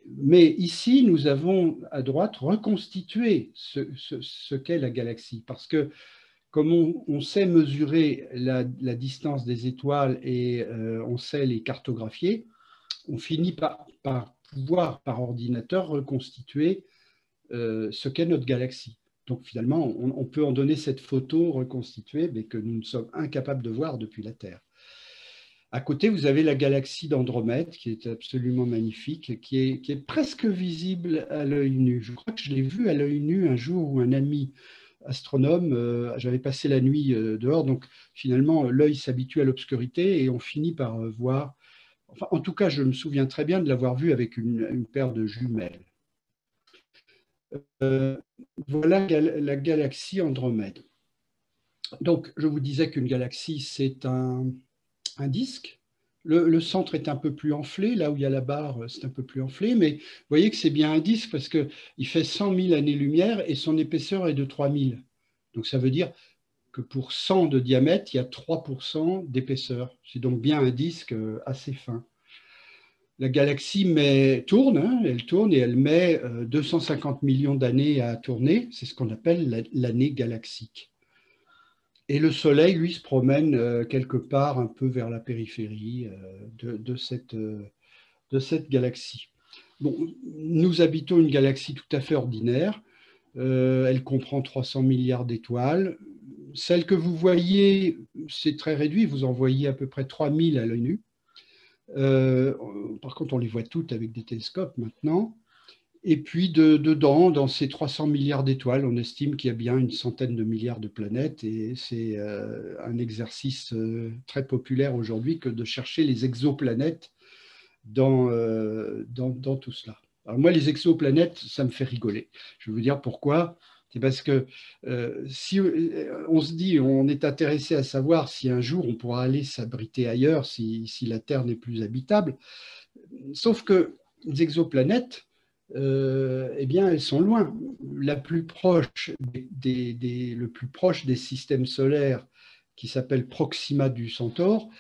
Mais ici, nous avons à droite reconstitué ce, ce, ce qu'est la galaxie, parce que comme on, on sait mesurer la, la, distance des étoiles et euh, on sait les cartographier, on finit par, par pouvoir, par ordinateur, reconstituer euh, ce qu'est notre galaxie. Donc finalement, on, on peut en donner cette photo reconstituée, mais que nous ne sommes incapables de voir depuis la Terre. À côté, vous avez la galaxie d'Andromède, qui est absolument magnifique, qui est, qui est presque visible à l'œil nu. Je crois que je l'ai vu à l'œil nu un jour où un ami astronome, euh, j'avais passé la nuit euh, dehors, donc finalement, l'œil s'habitue à l'obscurité et on finit par euh, voir. Enfin, en tout cas, je me souviens très bien de l'avoir vu avec une, une paire de jumelles. Euh, voilà la galaxie Andromède. Donc, je vous disais qu'une galaxie, c'est un, un disque. Le, le centre est un peu plus enflé, là où il y a la barre, c'est un peu plus enflé, mais vous voyez que c'est bien un disque parce qu'il fait cent mille années-lumière et son épaisseur est de trois mille. Donc, ça veut dire que pour cent de diamètre, il y a trois pour cent d'épaisseur. C'est donc bien un disque assez fin. La galaxie met, tourne, hein, elle tourne et elle met euh, deux cent cinquante millions d'années à tourner. C'est ce qu'on appelle l'année galaxique. Et le Soleil, lui, se promène euh, quelque part un peu vers la périphérie euh, de, de, cette, euh, de cette galaxie. Bon, nous habitons une galaxie tout à fait ordinaire. Euh, elle comprend trois cents milliards d'étoiles. Celle que vous voyez, c'est très réduit. Vous en voyez à peu près trois mille à l'œil nu. Euh, par contre, on les voit toutes avec des télescopes maintenant. Et puis, de, dedans, dans ces trois cents milliards d'étoiles, on estime qu'il y a bien une centaine de milliards de planètes. Et c'est euh, un exercice euh, très populaire aujourd'hui que de chercher les exoplanètes dans, euh, dans, dans tout cela. Alors moi, les exoplanètes, ça me fait rigoler. Je vais vous dire pourquoi. C'est parce que euh, si euh, on se dit, on est intéressé à savoir si un jour on pourra aller s'abriter ailleurs, si, si la Terre n'est plus habitable. Sauf que les exoplanètes, euh, eh bien, elles sont loin. La plus proche des, des, des, le plus proche des systèmes solaires, qui s'appelle Proxima du Centaure,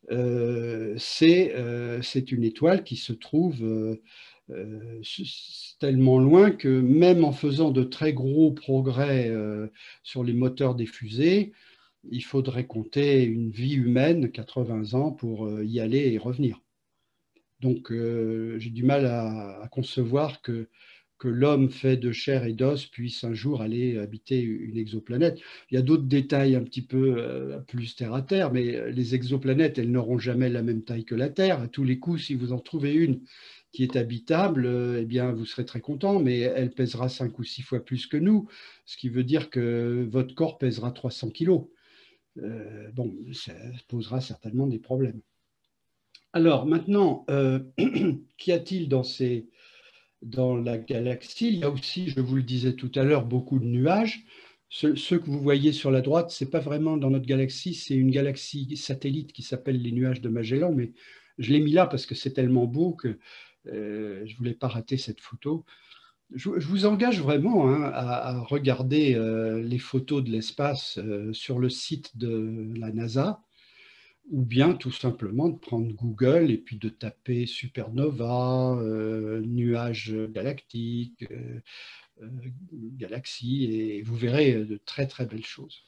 euh, c'est euh, une étoile qui se trouve euh, euh, tellement loin que même en faisant de très gros progrès euh, sur les moteurs des fusées, il faudrait compter une vie humaine, quatre-vingts ans, pour euh, y aller et revenir. Donc, euh, j'ai du mal à, à concevoir que, que l'homme fait de chair et d'os puisse un jour aller habiter une exoplanète. Il y a d'autres détails un petit peu euh, plus terre à terre, mais les exoplanètes, elles n'auront jamais la même taille que la Terre. À tous les coups, si vous en trouvez une qui est habitable, euh, eh bien, vous serez très content, mais elle pèsera cinq ou six fois plus que nous, ce qui veut dire que votre corps pèsera trois cents kilos. Euh, bon, ça posera certainement des problèmes. Alors maintenant, euh, qu'y a-t-il dans, ces, dans la galaxie? Il y a aussi, je vous le disais tout à l'heure, beaucoup de nuages. Ce, ceux que vous voyez sur la droite, ce n'est pas vraiment dans notre galaxie, c'est une galaxie satellite qui s'appelle les nuages de Magellan, mais je l'ai mis là parce que c'est tellement beau que euh, je ne voulais pas rater cette photo. Je, je vous engage vraiment hein, à, à, regarder euh, les photos de l'espace euh, sur le site de la NASA, ou bien tout simplement de prendre Google et puis de taper supernova, euh, nuages galactiques, euh, euh, galaxies, et vous verrez de très très belles choses.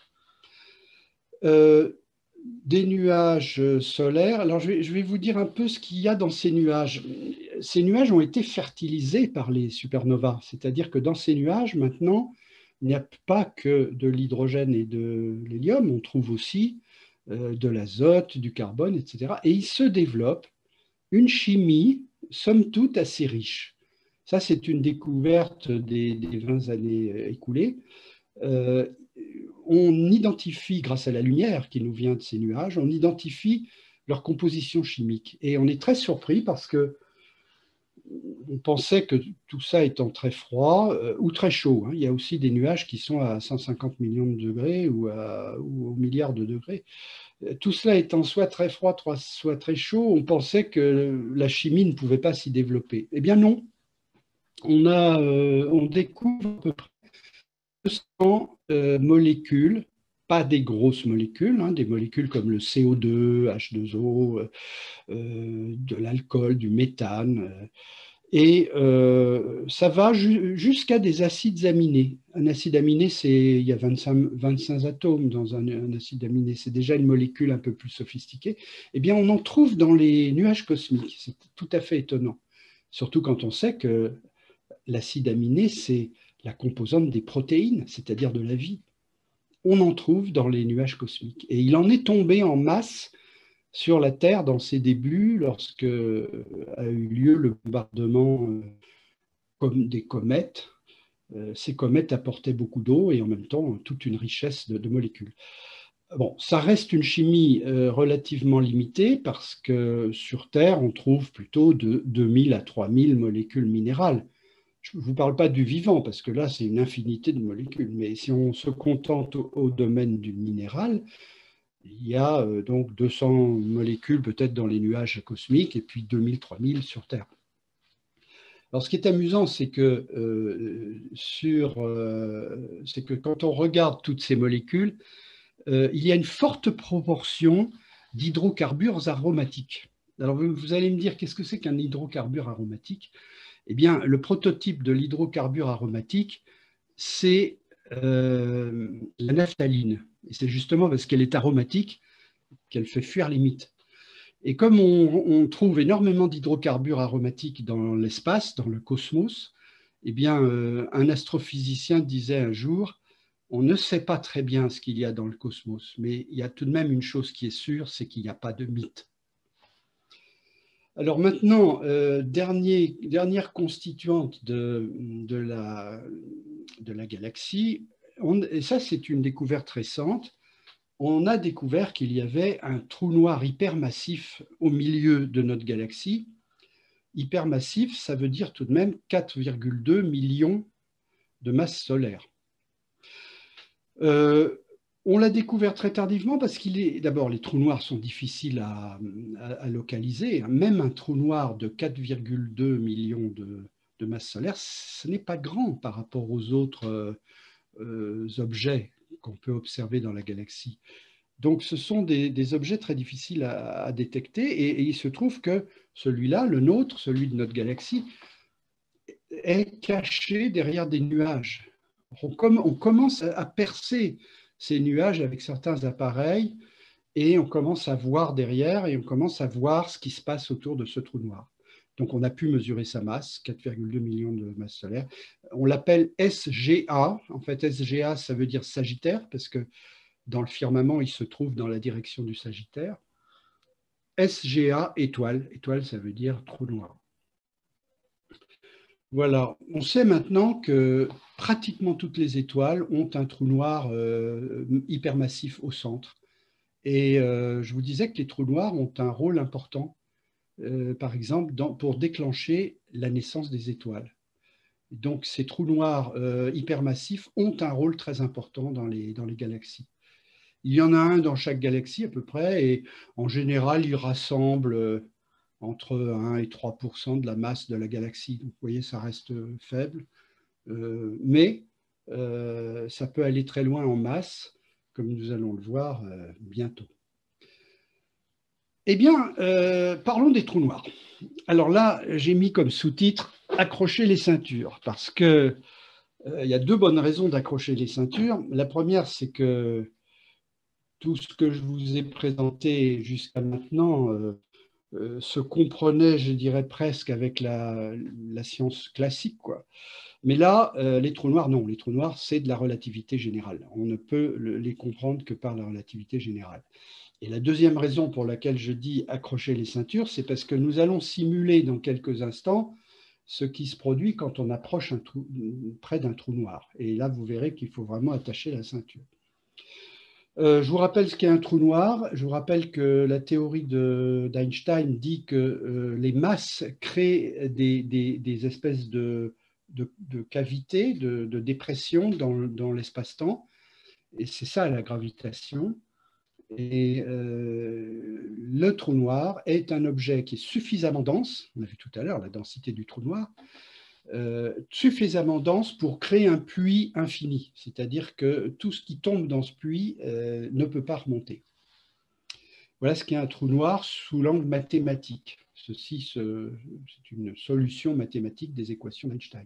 Euh, des nuages solaires, alors je vais, je vais vous dire un peu ce qu'il y a dans ces nuages. Ces nuages ont été fertilisés par les supernovas, c'est-à-dire que dans ces nuages, maintenant, il n'y a pas que de l'hydrogène et de l'hélium, on trouve aussi de l'azote, du carbone, et cetera. Et il se développe une chimie, somme toute, assez riche. Ça, c'est une découverte des, des vingt années écoulées. Euh, on identifie, grâce à la lumière qui nous vient de ces nuages, on identifie leur composition chimique. Et on est très surpris parce que on pensait que tout ça étant très froid euh, ou très chaud. Hein. Il y a aussi des nuages qui sont à cent cinquante millions de degrés ou, à, ou au milliard de degrés. Tout cela étant soit très froid, soit très chaud, on pensait que la chimie ne pouvait pas s'y développer. Eh bien non, on, a, euh, on découvre à peu près deux cents euh, molécules, pas des grosses molécules, hein, des molécules comme le C O deux, H deux O, euh, de l'alcool, du méthane. Euh, Et euh, ça va ju jusqu'à des acides aminés. Un acide aminé, c'est, il y a vingt-cinq, vingt-cinq atomes dans un, un acide aminé, c'est déjà une molécule un peu plus sophistiquée. Eh bien, on en trouve dans les nuages cosmiques. C'est tout à fait étonnant. Surtout quand on sait que l'acide aminé, c'est la composante des protéines, c'est-à-dire de la vie. On en trouve dans les nuages cosmiques. Et il en est tombé en masse sur la Terre dans ses débuts, lorsque a eu lieu le bombardement comme des comètes. Ces comètes apportaient beaucoup d'eau et en même temps toute une richesse de, de molécules. Bon, ça reste une chimie relativement limitée parce que sur Terre, on trouve plutôt de deux mille à trois mille molécules minérales. Je ne vous parle pas du vivant parce que là, c'est une infinité de molécules. Mais si on se contente au, au domaine du minéral, il y a euh, donc deux cents molécules peut-être dans les nuages cosmiques et puis deux mille, trois mille sur Terre. Alors, ce qui est amusant, c'est que, euh, sur, euh, c'est que quand on regarde toutes ces molécules, euh, il y a une forte proportion d'hydrocarbures aromatiques. Alors, vous, vous allez me dire, qu'est-ce que c'est qu'un hydrocarbure aromatique? Eh bien, le prototype de l'hydrocarbure aromatique, c'est euh, la naphtaline. Et c'est justement parce qu'elle est aromatique qu'elle fait fuir les mites. Et comme on, on trouve énormément d'hydrocarbures aromatiques dans l'espace, dans le cosmos, eh bien, euh, un astrophysicien disait un jour, on ne sait pas très bien ce qu'il y a dans le cosmos, mais il y a tout de même une chose qui est sûre, c'est qu'il n'y a pas de mythe. Alors maintenant, euh, dernier, dernière constituante de, de, la, de la galaxie, on, et ça c'est une découverte récente, on a découvert qu'il y avait un trou noir hypermassif au milieu de notre galaxie. Hypermassif, ça veut dire tout de même quatre virgule deux millions de masses solaires. Euh, on l'a découvert très tardivement parce qu'il est, d'abord, les trous noirs sont difficiles à, à, à localiser. Même un trou noir de quatre virgule deux millions de, de masses solaires, ce n'est pas grand par rapport aux autres euh, euh, objets qu'on peut observer dans la galaxie. Donc, ce sont des, des objets très difficiles à, à détecter et, et il se trouve que celui-là, le nôtre, celui de notre galaxie, est caché derrière des nuages. On, com on commence à percer ces nuages avec certains appareils et on commence à voir derrière et on commence à voir ce qui se passe autour de ce trou noir. Donc, on a pu mesurer sa masse, quatre virgule deux millions de masses solaires. On l'appelle S G A. En fait, S G A, ça veut dire Sagittaire parce que dans le firmament, il se trouve dans la direction du Sagittaire. S G A, étoile. Étoile, ça veut dire trou noir. Voilà, on sait maintenant que pratiquement toutes les étoiles ont un trou noir euh, hypermassif au centre. Et euh, je vous disais que les trous noirs ont un rôle important, euh, par exemple, dans, pour déclencher la naissance des étoiles. Donc, ces trous noirs euh, hypermassifs ont un rôle très important dans les, dans les galaxies. Il y en a un dans chaque galaxie à peu près, et en général, il rassemble entre un et trois pour cent de la masse de la galaxie. Donc, vous voyez, ça reste faible, euh, mais euh, ça peut aller très loin en masse, comme nous allons le voir euh, bientôt. Eh bien, euh, parlons des trous noirs. Alors là, j'ai mis comme sous-titre « Accrocher les ceintures » parce qu'il euh, y a deux bonnes raisons d'accrocher les ceintures. La première, c'est que tout ce que je vous ai présenté jusqu'à maintenant euh, euh, se comprenait, je dirais presque, avec la, la science classique, quoi. Mais là, euh, les trous noirs, non. Les trous noirs, c'est de la relativité générale. On ne peut le, les comprendre que par la relativité générale. Et la deuxième raison pour laquelle je dis accrocher les ceintures, c'est parce que nous allons simuler dans quelques instants ce qui se produit quand on approche un trou, près d'un trou noir. Et là, vous verrez qu'il faut vraiment attacher la ceinture. Euh, je vous rappelle ce qu'est un trou noir. Je vous rappelle que la théorie d'Einstein dit que euh, les masses créent des, des, des espèces de, de, de cavités, de, de dépressions dans, dans l'espace-temps. Et c'est ça la gravitation. Et euh, le trou noir est un objet qui est suffisamment dense, on a vu tout à l'heure la densité du trou noir, euh, suffisamment dense pour créer un puits infini, c'est-à-dire que tout ce qui tombe dans ce puits euh, ne peut pas remonter. Voilà ce qu'est un trou noir sous l'angle mathématique. ceci, c'est une solution mathématique des équations d'Einstein.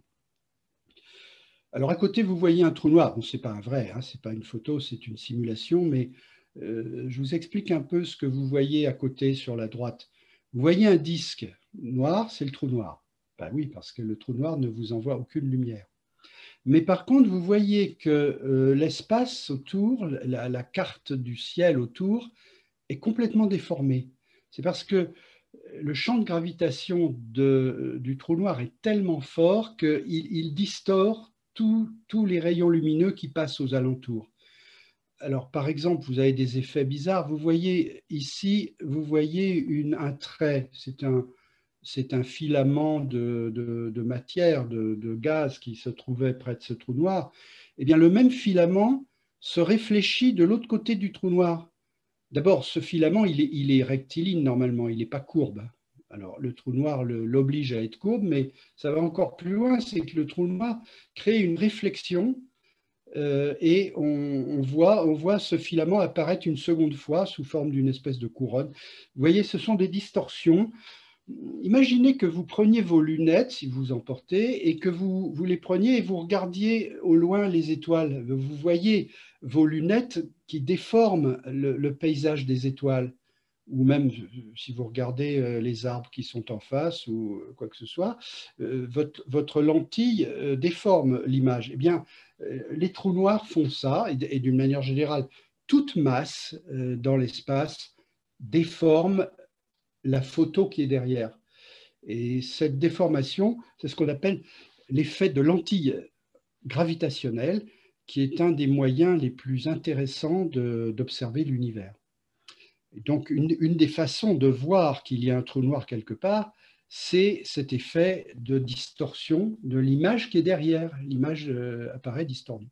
Alors, à côté, vous voyez un trou noir. Bon, ce n'est pas un vrai, hein, ce n'est pas une photo, c'est une simulation, mais euh, je vous explique un peu ce que vous voyez à côté sur la droite. Vous voyez un disque noir, c'est le trou noir. Ben oui, parce que le trou noir ne vous envoie aucune lumière. Mais par contre, vous voyez que euh, l'espace autour, la, la carte du ciel autour, est complètement déformée. C'est parce que le champ de gravitation de, du trou noir est tellement fort qu'il il distord tous les rayons lumineux qui passent aux alentours. Alors, par exemple, vous avez des effets bizarres. Vous voyez ici, vous voyez une, un trait. C'est un, c'est un filament de, de, de matière, de, de gaz qui se trouvait près de ce trou noir. Eh bien, le même filament se réfléchit de l'autre côté du trou noir. D'abord, ce filament, il est, il est rectiligne normalement, il n'est pas courbe. Alors, le trou noir l'oblige à être courbe, mais ça va encore plus loin, c'est que le trou noir crée une réflexion euh, et on, on, voit, on voit ce filament apparaître une seconde fois sous forme d'une espèce de couronne. Vous voyez, ce sont des distorsions. Imaginez que vous preniez vos lunettes, si vous en portez, et que vous, vous les preniez et vous regardiez au loin les étoiles. Vous voyez vos lunettes qui déforment le, le paysage des étoiles. Ou même si vous regardez les arbres qui sont en face ou quoi que ce soit, votre, votre lentille déforme l'image. Eh bien, les trous noirs font ça, et d'une manière générale, toute masse dans l'espace déforme la photo qui est derrière. Et cette déformation, c'est ce qu'on appelle l'effet de lentille gravitationnelle, qui est un des moyens les plus intéressants d'observer l'univers. Donc, une, une des façons de voir qu'il y a un trou noir quelque part, c'est cet effet de distorsion de l'image qui est derrière. L'image euh, apparaît distordue.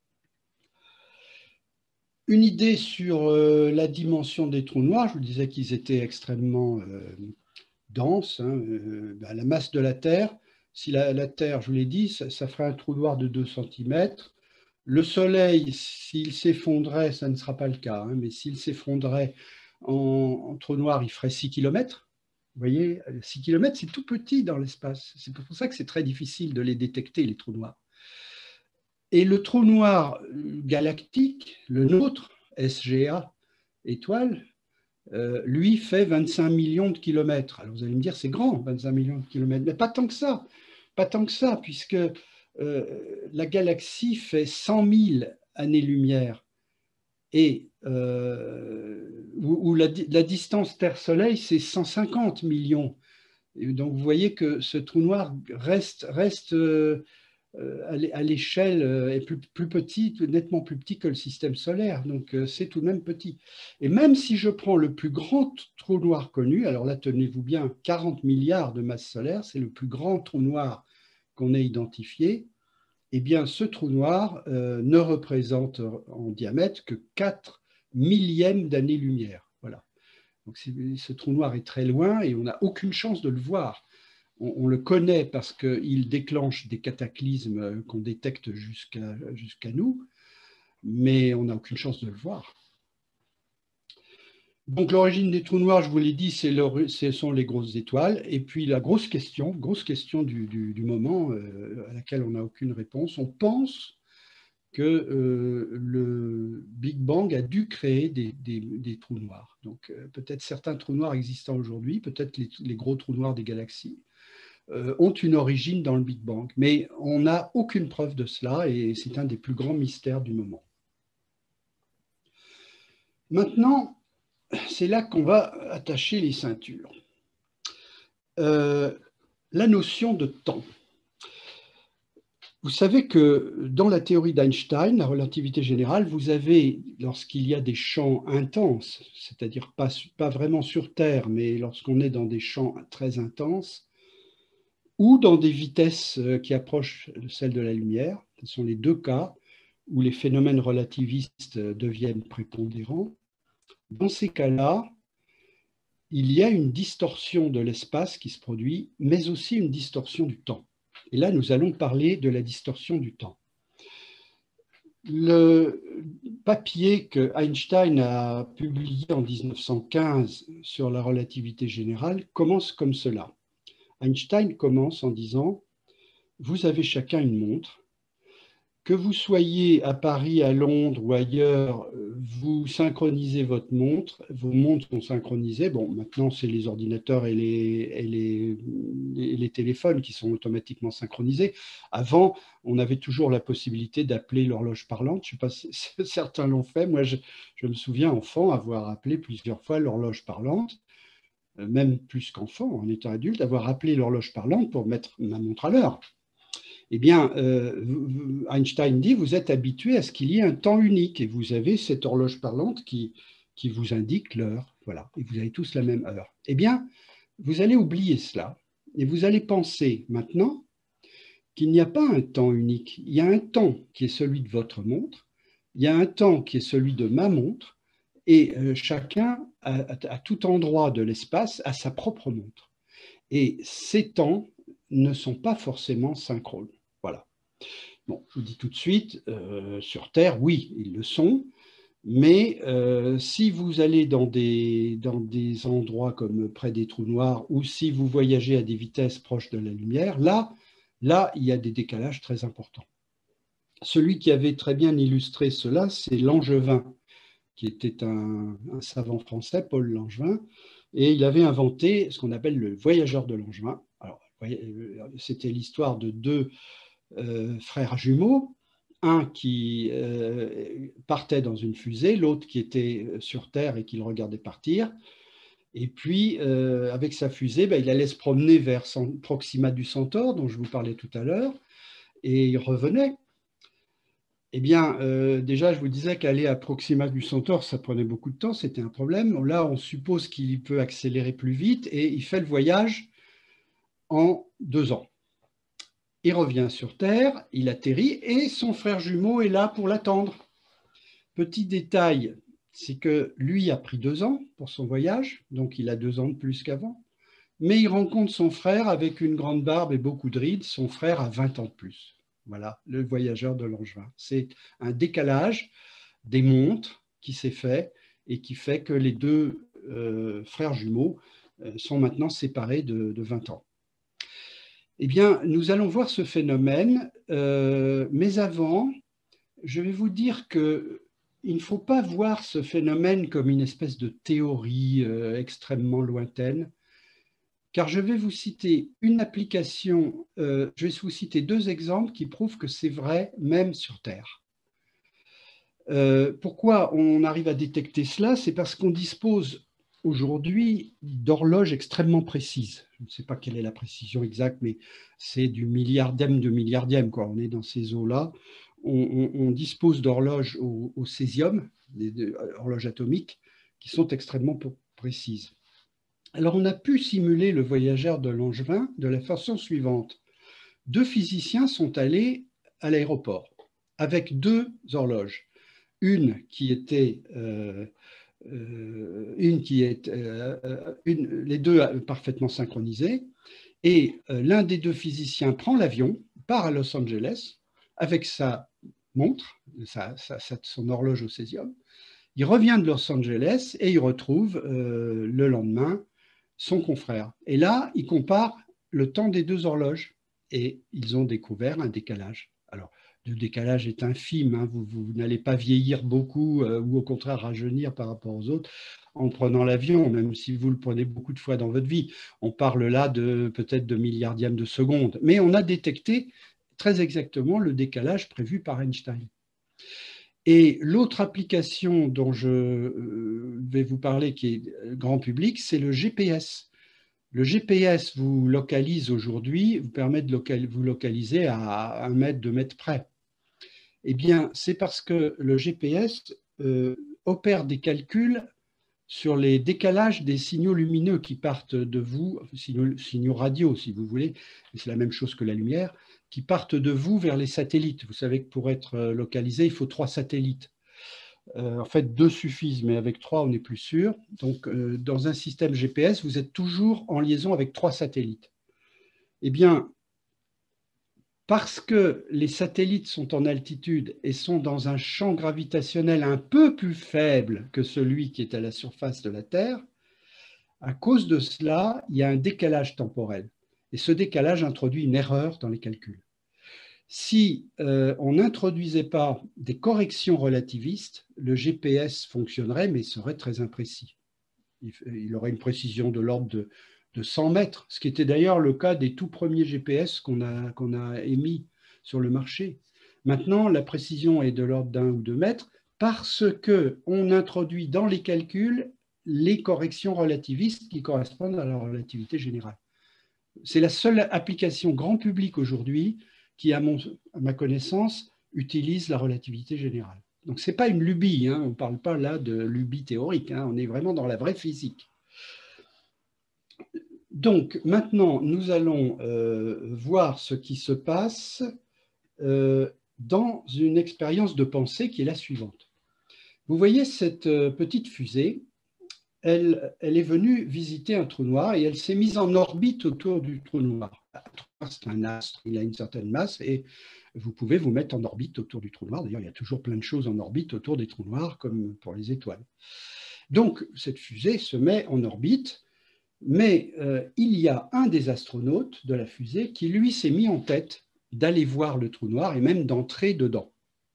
Une idée sur euh, la dimension des trous noirs, je vous disais qu'ils étaient extrêmement euh, denses. Hein, euh, à la masse de la Terre, si la, la Terre, je vous l'ai dit, ça, ça ferait un trou noir de deux centimètres. Le Soleil, s'il s'effondrait, ça ne sera pas le cas, hein, mais s'il s'effondrait en, en trou noir, il ferait six kilomètres. Vous voyez, six kilomètres, c'est tout petit dans l'espace. C'est pour ça que c'est très difficile de les détecter, les trous noirs. Et le trou noir galactique, le nôtre, S G A, étoile, euh, lui fait vingt-cinq millions de kilomètres. Alors vous allez me dire, c'est grand, vingt-cinq millions de kilomètres, mais pas tant que ça. Pas tant que ça, puisque euh, la galaxie fait cent mille années-lumière. Et euh, où, où la, la distance Terre-Soleil, c'est cent cinquante millions. Et donc vous voyez que ce trou noir reste, reste euh, à l'échelle est plus, plus petit, nettement plus petit que le système solaire. Donc c'est tout de même petit. Et même si je prends le plus grand trou noir connu, alors là tenez-vous bien, quarante milliards de masses solaires, c'est le plus grand trou noir qu'on ait identifié. Eh bien, ce trou noir euh, ne représente en diamètre que quatre millièmes d'années-lumière. Voilà. Donc, ce trou noir est très loin et on n'a aucune chance de le voir. On, on le connaît parce qu'il déclenche des cataclysmes qu'on détecte jusqu'à jusqu'à nous, mais on n'a aucune chance de le voir. Donc, l'origine des trous noirs, je vous l'ai dit, ce sont les grosses étoiles. Et puis, la grosse question, grosse question du, du, du moment euh, à laquelle on n'a aucune réponse, on pense que euh, le Big Bang a dû créer des, des, des trous noirs. Donc, euh, peut-être certains trous noirs existants aujourd'hui, peut-être les, les gros trous noirs des galaxies, euh, ont une origine dans le Big Bang. Mais on n'a aucune preuve de cela et c'est un des plus grands mystères du moment. Maintenant, c'est là qu'on va attacher les ceintures. Euh, la notion de temps. Vous savez que dans la théorie d'Einstein, la relativité générale, vous avez, lorsqu'il y a des champs intenses, c'est-à-dire pas, pas vraiment sur Terre, mais lorsqu'on est dans des champs très intenses, ou dans des vitesses qui approchent de celles de la lumière, ce sont les deux cas où les phénomènes relativistes deviennent prépondérants. Dans ces cas-là, il y a une distorsion de l'espace qui se produit, mais aussi une distorsion du temps. Et là, nous allons parler de la distorsion du temps. Le papier que Einstein a publié en mille neuf cent quinze sur la relativité générale commence comme cela. Einstein commence en disant « Vous avez chacun une montre. Que vous soyez à Paris, à Londres ou ailleurs, vous synchronisez votre montre, vos montres sont synchronisées. Bon, maintenant, c'est les ordinateurs et les, et, les, et les téléphones qui sont automatiquement synchronisés. Avant, on avait toujours la possibilité d'appeler l'horloge parlante. Je ne sais pas si certains l'ont fait. Moi, je, je me souviens, enfant, avoir appelé plusieurs fois l'horloge parlante, même plus qu'enfant, en étant adulte, avoir appelé l'horloge parlante pour mettre ma montre à l'heure. Eh bien, euh, Einstein dit, vous êtes habitué à ce qu'il y ait un temps unique et vous avez cette horloge parlante qui, qui vous indique l'heure. Voilà, et vous avez tous la même heure. Eh bien, vous allez oublier cela et vous allez penser maintenant qu'il n'y a pas un temps unique. Il y a un temps qui est celui de votre montre, il y a un temps qui est celui de ma montre et euh, chacun, à, à tout endroit de l'espace, a sa propre montre. Et ces temps ne sont pas forcément synchrones. Voilà. Bon, je vous dis tout de suite, euh, sur Terre, oui, ils le sont, mais euh, si vous allez dans des, dans des endroits comme près des trous noirs ou si vous voyagez à des vitesses proches de la lumière, là, là, il y a des décalages très importants. Celui qui avait très bien illustré cela, c'est Langevin, qui était un, un savant français, Paul Langevin, et il avait inventé ce qu'on appelle le voyageur de Langevin. Alors, c'était l'histoire de deux euh, frères jumeaux, un qui euh, partait dans une fusée, l'autre qui était sur Terre et qui le regardait partir. Et puis, euh, avec sa fusée, ben, il allait se promener vers Proxima du Centaure, dont je vous parlais tout à l'heure, et il revenait. Eh bien, euh, déjà, je vous disais qu'aller à Proxima du Centaure, ça prenait beaucoup de temps, c'était un problème. Là, on suppose qu'il peut accélérer plus vite et il fait le voyage en deux ans. Il revient sur Terre, il atterrit et son frère jumeau est là pour l'attendre. Petit détail, c'est que lui a pris deux ans pour son voyage, donc il a deux ans de plus qu'avant, mais il rencontre son frère avec une grande barbe et beaucoup de rides, son frère a vingt ans de plus. Voilà, le voyageur de Langevin. C'est un décalage des montres qui s'est fait et qui fait que les deux euh, frères jumeaux euh, sont maintenant séparés de, de vingt ans. Eh bien, nous allons voir ce phénomène, euh, mais avant, je vais vous dire qu'il ne faut pas voir ce phénomène comme une espèce de théorie euh, extrêmement lointaine, car je vais vous citer une application, euh, je vais vous citer deux exemples qui prouvent que c'est vrai même sur Terre. Euh, pourquoi on arrive à détecter cela? C'est parce qu'on dispose aujourd'hui d'horloges extrêmement précises. Je ne sais pas quelle est la précision exacte, mais c'est du milliardième de milliardième, quoi. On est dans ces eaux-là. On, on, on dispose d'horloges au, au césium, des, des horloges atomiques, qui sont extrêmement précises. Alors, on a pu simuler le voyageur de Langevin de la façon suivante. Deux physiciens sont allés à l'aéroport avec deux horloges. Une qui était, euh, euh, une qui est euh, une, les deux parfaitement synchronisées, et euh, l'un des deux physiciens prend l'avion, part à Los Angeles avec sa montre, sa, sa, sa, son horloge au césium. Il revient de Los Angeles et il retrouve euh, le lendemain son confrère. Et là, il compare le temps des deux horloges et ils ont découvert un décalage. Alors, le décalage est infime, hein. vous, vous n'allez pas vieillir beaucoup euh, ou au contraire rajeunir par rapport aux autres en prenant l'avion, même si vous le prenez beaucoup de fois dans votre vie. On parle là de peut-être de milliardièmes de seconde, mais on a détecté très exactement le décalage prévu par Einstein. Et l'autre application dont je vais vous parler, qui est grand public, c'est le G P S. Le G P S vous localise aujourd'hui, vous permet de local, vous localiser à un mètre, deux mètres près. Eh bien, c'est parce que le G P S euh, opère des calculs sur les décalages des signaux lumineux qui partent de vous, signaux, signaux radio si vous voulez, c'est la même chose que la lumière, qui partent de vous vers les satellites. Vous savez que pour être localisé, il faut trois satellites. Euh, en fait, deux suffisent, mais avec trois, on est plus sûr. Donc, euh, dans un système G P S, vous êtes toujours en liaison avec trois satellites. Eh bien, parce que les satellites sont en altitude et sont dans un champ gravitationnel un peu plus faible que celui qui est à la surface de la Terre, à cause de cela, il y a un décalage temporel. Et ce décalage introduit une erreur dans les calculs. Si euh, on n'introduisait pas des corrections relativistes, le G P S fonctionnerait, mais serait très imprécis. Il, il aurait une précision de l'ordre de, de cent mètres, ce qui était d'ailleurs le cas des tout premiers G P S qu'on a, qu'on a émis sur le marché. Maintenant, la précision est de l'ordre d'un ou deux mètres parce qu'on introduit dans les calculs les corrections relativistes qui correspondent à la relativité générale. C'est la seule application grand public aujourd'hui qui, à, mon, à ma connaissance, utilise la relativité générale. Donc, ce n'est pas une lubie, hein, on ne parle pas là de lubie théorique, hein, on est vraiment dans la vraie physique. Donc, maintenant, nous allons euh, voir ce qui se passe euh, dans une expérience de pensée qui est la suivante. Vous voyez cette euh, petite fusée, elle, elle est venue visiter un trou noir et elle s'est mise en orbite autour du trou noir. C'est un astre, il a une certaine masse et vous pouvez vous mettre en orbite autour du trou noir. D'ailleurs, il y a toujours plein de choses en orbite autour des trous noirs, comme pour les étoiles. Donc, cette fusée se met en orbite, mais euh, il y a un des astronautes de la fusée qui, lui, s'est mis en tête d'aller voir le trou noir et même d'entrer dedans.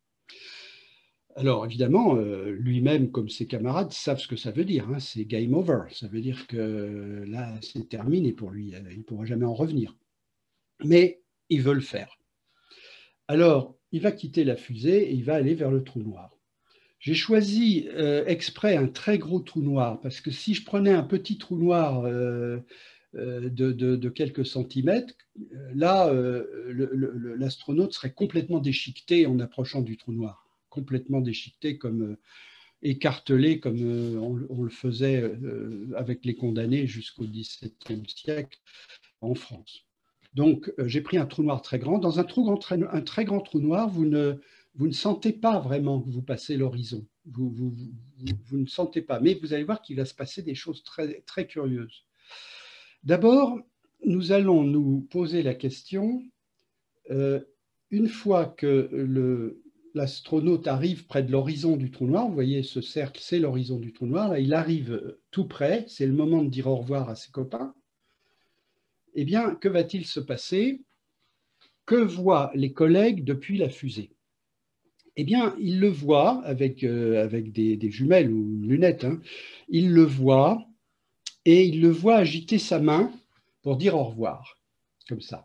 Alors, évidemment, euh, lui-même, comme ses camarades, savent ce que ça veut dire. Hein, c'est game over. Ça veut dire que là, c'est terminé pour lui. Il ne pourra jamais en revenir. Mais il veut le faire. Alors, il va quitter la fusée et il va aller vers le trou noir. J'ai choisi euh, exprès un très gros trou noir, parce que si je prenais un petit trou noir euh, euh, de, de, de quelques centimètres, là, euh, l'astronaute serait complètement déchiqueté en approchant du trou noir. Complètement déchiqueté, comme euh, écartelé, comme euh, on, on le faisait euh, avec les condamnés jusqu'au dix-septième siècle en France. Donc, euh, j'ai pris un trou noir très grand. Dans un, trou grand, très, un très grand trou noir, vous ne, vous ne sentez pas vraiment que vous passez l'horizon. Vous, vous, vous, vous ne sentez pas. Mais vous allez voir qu'il va se passer des choses très, très curieuses. D'abord, nous allons nous poser la question, euh, une fois que le, l'astronaute arrive près de l'horizon du trou noir, vous voyez ce cercle, c'est l'horizon du trou noir, là, il arrive tout près, c'est le moment de dire au revoir à ses copains. Eh bien, que va-t-il se passer? Que voient les collègues depuis la fusée? Eh bien, ils le voient avec, euh, avec des, des jumelles ou une lunette. Hein. Ils le voient et ils le voient agiter sa main pour dire au revoir, comme ça.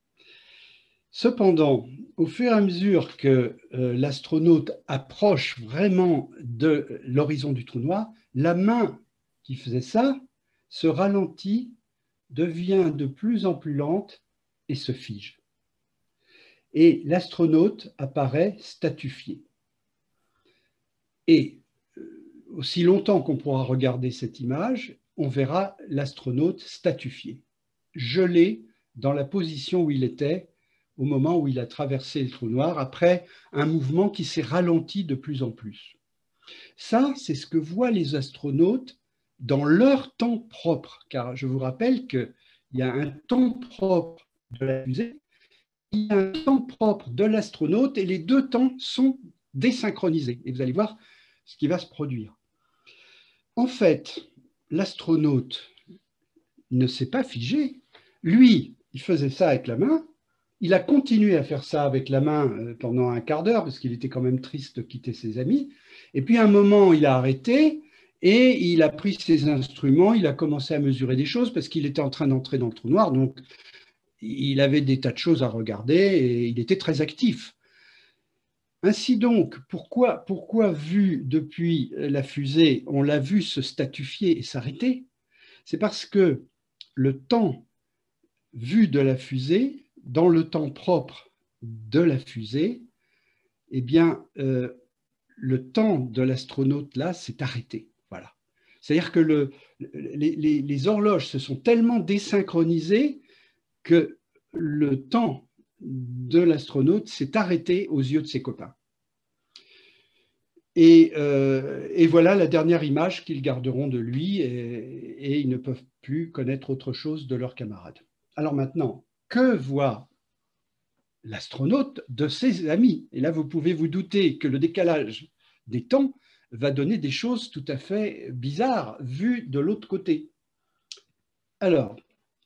Cependant, au fur et à mesure que euh, l'astronaute approche vraiment de l'horizon du trou noir, la main qui faisait ça se ralentit, devient de plus en plus lente et se fige. Et l'astronaute apparaît statufié. Et aussi longtemps qu'on pourra regarder cette image, on verra l'astronaute statufié, gelé dans la position où il était au moment où il a traversé le trou noir, après un mouvement qui s'est ralenti de plus en plus. Ça, c'est ce que voient les astronautes dans leur temps propre, car je vous rappelle qu'il y a un temps propre de la fusée, il y a un temps propre de l'astronaute, et les deux temps sont désynchronisés. Et vous allez voir ce qui va se produire. En fait, l'astronaute ne s'est pas figé. Lui, il faisait ça avec la main. Il a continué à faire ça avec la main pendant un quart d'heure parce qu'il était quand même triste de quitter ses amis. Et puis à un moment, il a arrêté et il a pris ses instruments, il a commencé à mesurer des choses parce qu'il était en train d'entrer dans le trou noir. Donc, il avait des tas de choses à regarder et il était très actif. Ainsi donc, pourquoi, pourquoi vu depuis la fusée, on l'a vu se statufier et s'arrêter? C'est parce que le temps vu de la fusée, dans le temps propre de la fusée, eh bien, euh, le temps de l'astronaute là s'est arrêté. Voilà. C'est-à-dire que le, les, les, les horloges se sont tellement désynchronisées que le temps de l'astronaute s'est arrêté aux yeux de ses copains. Et, euh, et voilà la dernière image qu'ils garderont de lui et, et ils ne peuvent plus connaître autre chose de leurs camarades. Alors maintenant, que voient l'astronaute de ses amis. Et là, vous pouvez vous douter que le décalage des temps va donner des choses tout à fait bizarres vues de l'autre côté. Alors,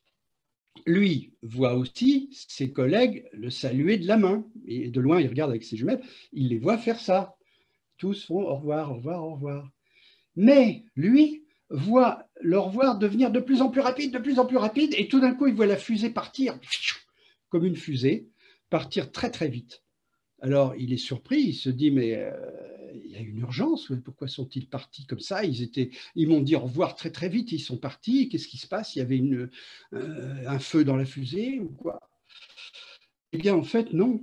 lui voit aussi ses collègues le saluer de la main. Et de loin, il regarde avec ses jumelles, il les voit faire ça. Tous font au revoir, au revoir, au revoir. Mais lui voit le au revoir devenir de plus en plus rapide, de plus en plus rapide, et tout d'un coup, il voit la fusée partir, comme une fusée, partir très très vite. Alors, il est surpris, il se dit, mais euh, il y a une urgence, pourquoi sont-ils partis comme ça? Ils étaient, ils m'ont dit au revoir très très vite, ils sont partis, qu'est-ce qui se passe? Il y avait une, euh, un feu dans la fusée ou quoi? Eh bien, en fait, non.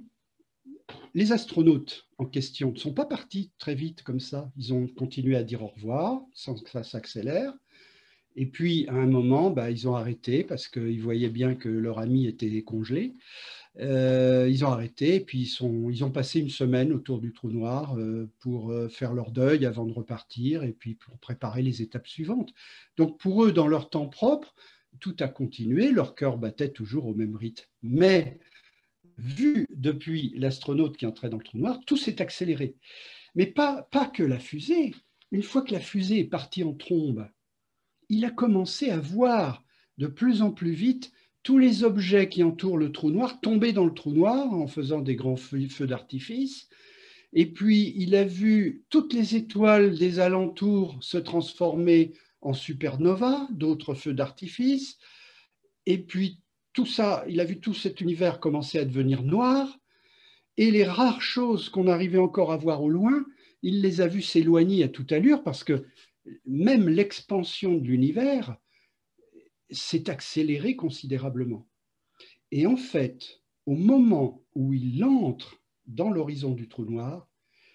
Les astronautes en question ne sont pas partis très vite comme ça. Ils ont continué à dire au revoir sans que ça s'accélère. Et puis, à un moment, bah, ils ont arrêté parce qu'ils voyaient bien que leur ami était congelé. Euh, ils ont arrêté et puis ils, sont, ils ont passé une semaine autour du trou noir euh, pour euh, faire leur deuil avant de repartir et puis pour préparer les étapes suivantes. Donc, pour eux, dans leur temps propre, tout a continué. Leur cœur battait toujours au même rythme. Mais vu depuis l'astronaute qui entrait dans le trou noir, tout s'est accéléré. Mais pas, pas que la fusée. Une fois que la fusée est partie en trombe, il a commencé à voir de plus en plus vite tous les objets qui entourent le trou noir tomber dans le trou noir en faisant des grands feux, feux d'artifice. Et puis, il a vu toutes les étoiles des alentours se transformer en supernova, d'autres feux d'artifice. Et puis, tout ça, il a vu tout cet univers commencer à devenir noir, et les rares choses qu'on arrivait encore à voir au loin, il les a vues s'éloigner à toute allure, parce que même l'expansion de l'univers s'est accélérée considérablement. Et en fait, au moment où il entre dans l'horizon du trou noir,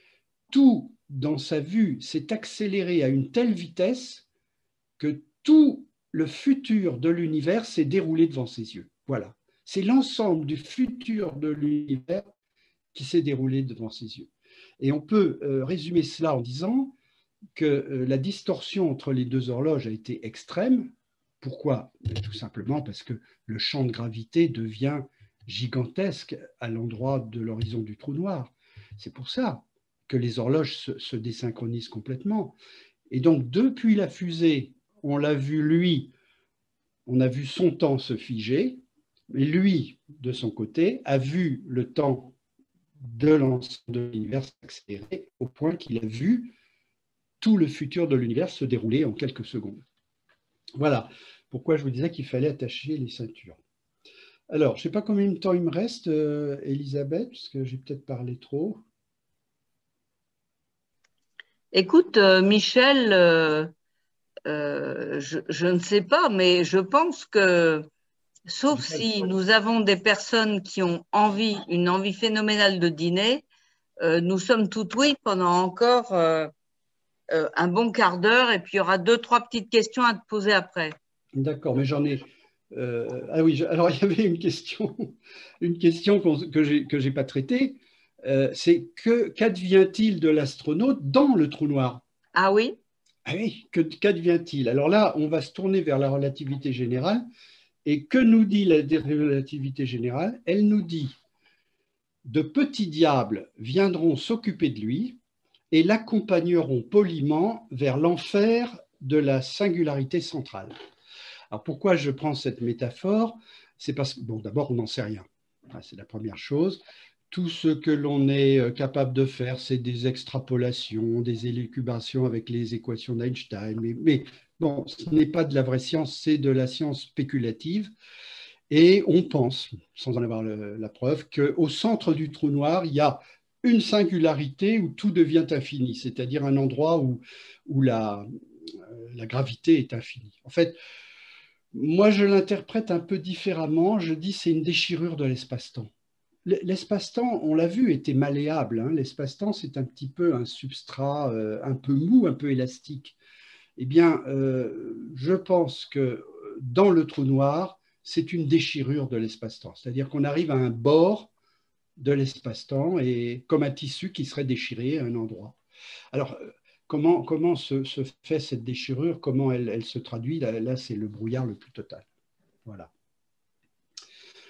tout dans sa vue s'est accéléré à une telle vitesse que tout le futur de l'univers s'est déroulé devant ses yeux. Voilà. C'est l'ensemble du futur de l'univers qui s'est déroulé devant ses yeux. Et on peut euh, résumer cela en disant que euh, la distorsion entre les deux horloges a été extrême. Pourquoi? Tout simplement parce que le champ de gravité devient gigantesque à l'endroit de l'horizon du trou noir. C'est pour ça que les horloges se, se désynchronisent complètement. Et donc, depuis la fusée, on l'a vu, lui, on a vu son temps se figer, et lui, de son côté, a vu le temps de l'ensemble de l'univers s'accélérer au point qu'il a vu tout le futur de l'univers se dérouler en quelques secondes. Voilà pourquoi je vous disais qu'il fallait attacher les ceintures. Alors, je ne sais pas combien de temps il me reste, euh, Elisabeth, parce que j'ai peut-être parlé trop. Écoute, euh, Michel, euh, euh, je, je ne sais pas, mais je pense que, sauf si nous avons des personnes qui ont envie, une envie phénoménale de dîner, euh, nous sommes tout oui pendant encore euh, euh, un bon quart d'heure et puis il y aura deux, trois petites questions à te poser après. D'accord, mais j'en ai. Euh, ah oui, je, alors il y avait une question, une question que je n'ai pas traitée. Euh, c'est que qu'advient-il de l'astronaute dans le trou noir? Ah oui? Ah oui, qu'advient-il? Alors là, on va se tourner vers la relativité générale. Et que nous dit la relativité générale? Elle nous dit de petits diables viendront s'occuper de lui et l'accompagneront poliment vers l'enfer de la singularité centrale. Alors pourquoi je prends cette métaphore? C'est parce que, bon, d'abord, on n'en sait rien. C'est la première chose. Tout ce que l'on est capable de faire, c'est des extrapolations, des élucubrations avec les équations d'Einstein. Mais, mais bon, ce n'est pas de la vraie science, c'est de la science spéculative. Et on pense, sans en avoir le, la preuve, qu'au centre du trou noir, il y a une singularité où tout devient infini, c'est-à-dire un endroit où, où la, la gravité est infinie. En fait, moi, je l'interprète un peu différemment. Je dis c'est une déchirure de l'espace-temps. L'espace-temps, on l'a vu, était malléable. Hein. L'espace-temps, c'est un petit peu un substrat euh, un peu mou, un peu élastique. Eh bien, euh, je pense que dans le trou noir, c'est une déchirure de l'espace-temps. C'est-à-dire qu'on arrive à un bord de l'espace-temps et comme un tissu qui serait déchiré à un endroit. Alors, comment, comment se, se fait cette déchirure? Comment elle, elle se traduit? Là, là c'est le brouillard le plus total. Voilà.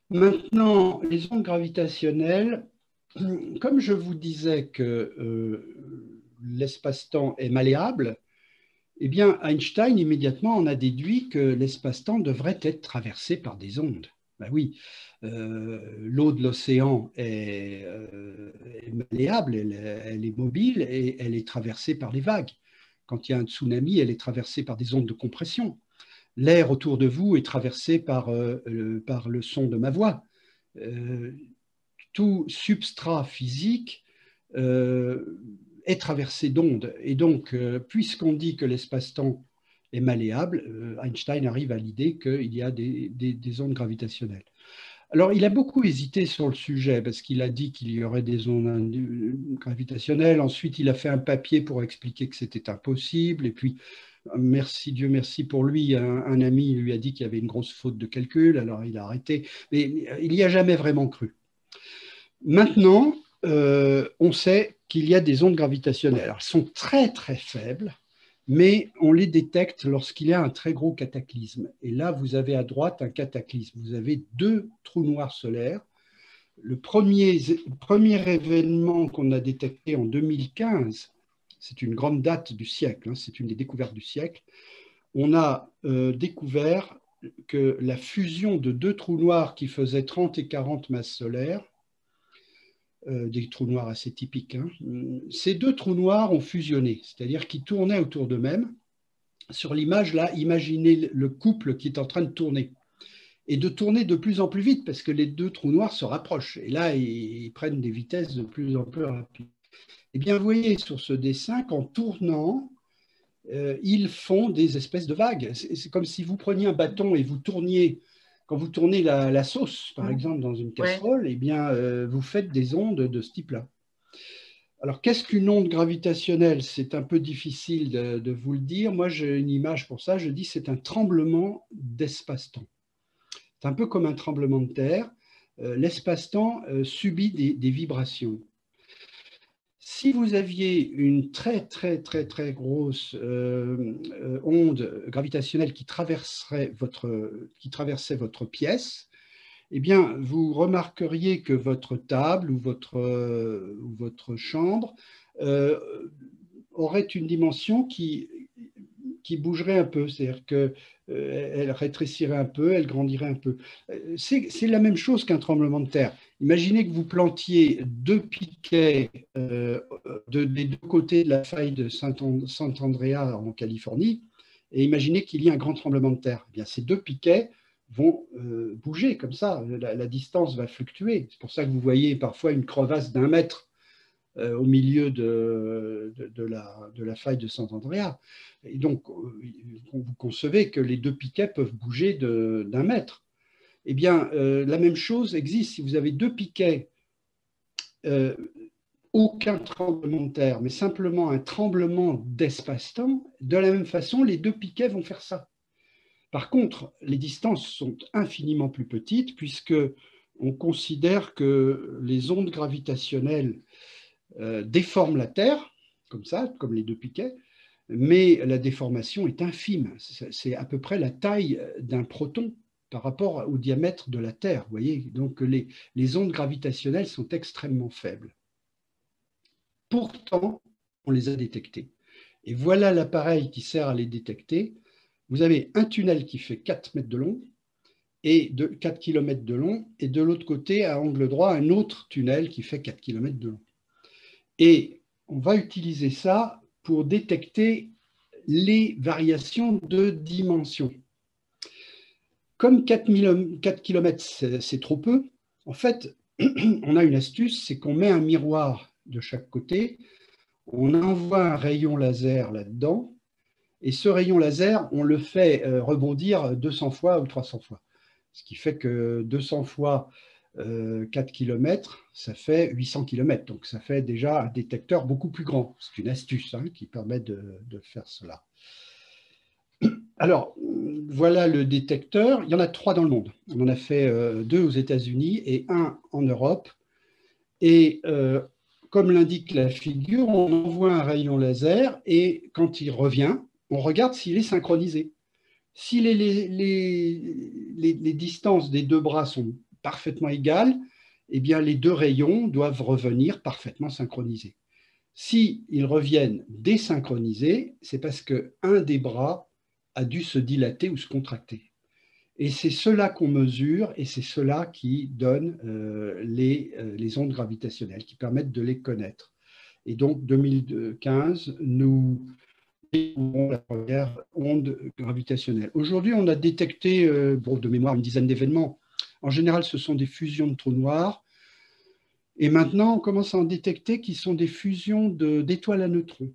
Maintenant, les ondes gravitationnelles, comme je vous disais que euh, l'espace-temps est malléable, eh bien, Einstein, immédiatement, en a déduit que l'espace-temps devrait être traversé par des ondes. Ben oui, euh, l'eau de l'océan est, euh, est malléable, elle, elle est mobile et elle est traversée par les vagues. Quand il y a un tsunami, elle est traversée par des ondes de compression. L'air autour de vous est traversé par, euh, le, par le son de ma voix. Euh, tout substrat physique euh, est traversé d'ondes. Et donc, euh, puisqu'on dit que l'espace-temps est malléable, euh, Einstein arrive à l'idée qu'il y a des, des, des ondes gravitationnelles. Alors, il a beaucoup hésité sur le sujet parce qu'il a dit qu'il y aurait des ondes gravitationnelles. Ensuite, il a fait un papier pour expliquer que c'était impossible. Et puis, merci Dieu merci pour lui, un, un ami lui a dit qu'il y avait une grosse faute de calcul, alors il a arrêté. Mais il n'y a jamais vraiment cru. Maintenant, euh, on sait qu'il y a des ondes gravitationnelles. Alors, elles sont très très faibles, mais on les détecte lorsqu'il y a un très gros cataclysme. Et là, vous avez à droite un cataclysme. Vous avez deux trous noirs solaires. Le premier, premier événement qu'on a détecté en deux mille quinze, c'est une grande date du siècle, hein, c'est une des découvertes du siècle, on a euh, découvert que la fusion de deux trous noirs qui faisaient trente et quarante masses solaires, euh, des trous noirs assez typiques, hein, ces deux trous noirs ont fusionné, c'est-à-dire qu'ils tournaient autour d'eux-mêmes. Sur l'image, là, imaginez le couple qui est en train de tourner et de tourner de plus en plus vite parce que les deux trous noirs se rapprochent. Et là, ils, ils prennent des vitesses de plus en plus rapides. Eh bien, vous voyez sur ce dessin qu'en tournant, euh, ils font des espèces de vagues. C'est comme si vous preniez un bâton et vous tourniez, quand vous tournez la, la sauce, par exemple, dans une casserole, ouais. Eh bien, euh, vous faites des ondes de ce type-là. Alors, qu'est-ce qu'une onde gravitationnelle? C'est un peu difficile de, de vous le dire. Moi, j'ai une image pour ça. Je dis c'est un tremblement d'espace-temps. C'est un peu comme un tremblement de terre. Euh, l'espace-temps euh, subit des, des vibrations. Si vous aviez une très, très, très, très grosse euh, onde gravitationnelle qui traverserait votre, qui traversait votre pièce, eh bien, vous remarqueriez que votre table ou votre, euh, ou votre chambre euh, aurait une dimension qui, qui bougerait un peu, c'est-à-dire qu'elle euh, rétrécirait un peu, elle grandirait un peu. C'est la même chose qu'un tremblement de terre. Imaginez que vous plantiez deux piquets euh, de, des deux côtés de la faille de Saint-Andrea en Californie, et imaginez qu'il y ait un grand tremblement de terre. Eh bien, ces deux piquets vont euh, bouger comme ça, la, la distance va fluctuer. C'est pour ça que vous voyez parfois une crevasse d'un mètre euh, au milieu de, de, de, la, de la faille de Saint-Andrea. Et donc, vous concevez que les deux piquets peuvent bouger d'un mètre. Eh bien, euh, la même chose existe si vous avez deux piquets, euh, aucun tremblement de terre, mais simplement un tremblement d'espace-temps. De la même façon, les deux piquets vont faire ça. Par contre, les distances sont infiniment plus petites puisque on considère que les ondes gravitationnelles euh, déforment la Terre, comme ça, comme les deux piquets, mais la déformation est infime. C'est à peu près la taille d'un proton par rapport au diamètre de la Terre. Vous voyez, donc les, les ondes gravitationnelles sont extrêmement faibles. Pourtant, on les a détectées. Et voilà l'appareil qui sert à les détecter. Vous avez un tunnel qui fait quatre mètres de long et de quatre kilomètres de long, et de l'autre côté, à angle droit, un autre tunnel qui fait quatre kilomètres de long. Et on va utiliser ça pour détecter les variations de dimension. Comme quatre kilomètres, c'est trop peu, en fait, on a une astuce, c'est qu'on met un miroir de chaque côté, on envoie un rayon laser là-dedans, et ce rayon laser, on le fait rebondir deux cents fois ou trois cents fois. Ce qui fait que deux cents fois euh, quatre kilomètres, ça fait huit cents kilomètres. Donc, ça fait déjà un détecteur beaucoup plus grand. C'est une astuce hein, qui permet de, de faire cela. Alors, voilà le détecteur. Il y en a trois dans le monde. On en a fait euh, deux aux États-Unis et un en Europe. Et euh, comme l'indique la figure, on envoie un rayon laser et quand il revient, on regarde s'il est synchronisé. Si les, les, les, les, les distances des deux bras sont parfaitement égales, eh bien, les deux rayons doivent revenir parfaitement synchronisés. S'ils reviennent désynchronisés, c'est parce qu'un des bras a dû se dilater ou se contracter. Et c'est cela qu'on mesure et c'est cela qui donne euh, les, euh, les ondes gravitationnelles, qui permettent de les connaître. Et donc, deux mille quinze, nous découvrons la première onde gravitationnelle. Aujourd'hui, on a détecté, euh, bon, de mémoire, une dizaine d'événements. En général, ce sont des fusions de trous noirs. Et maintenant, on commence à en détecter qui sont des fusions d'étoiles à neutrons.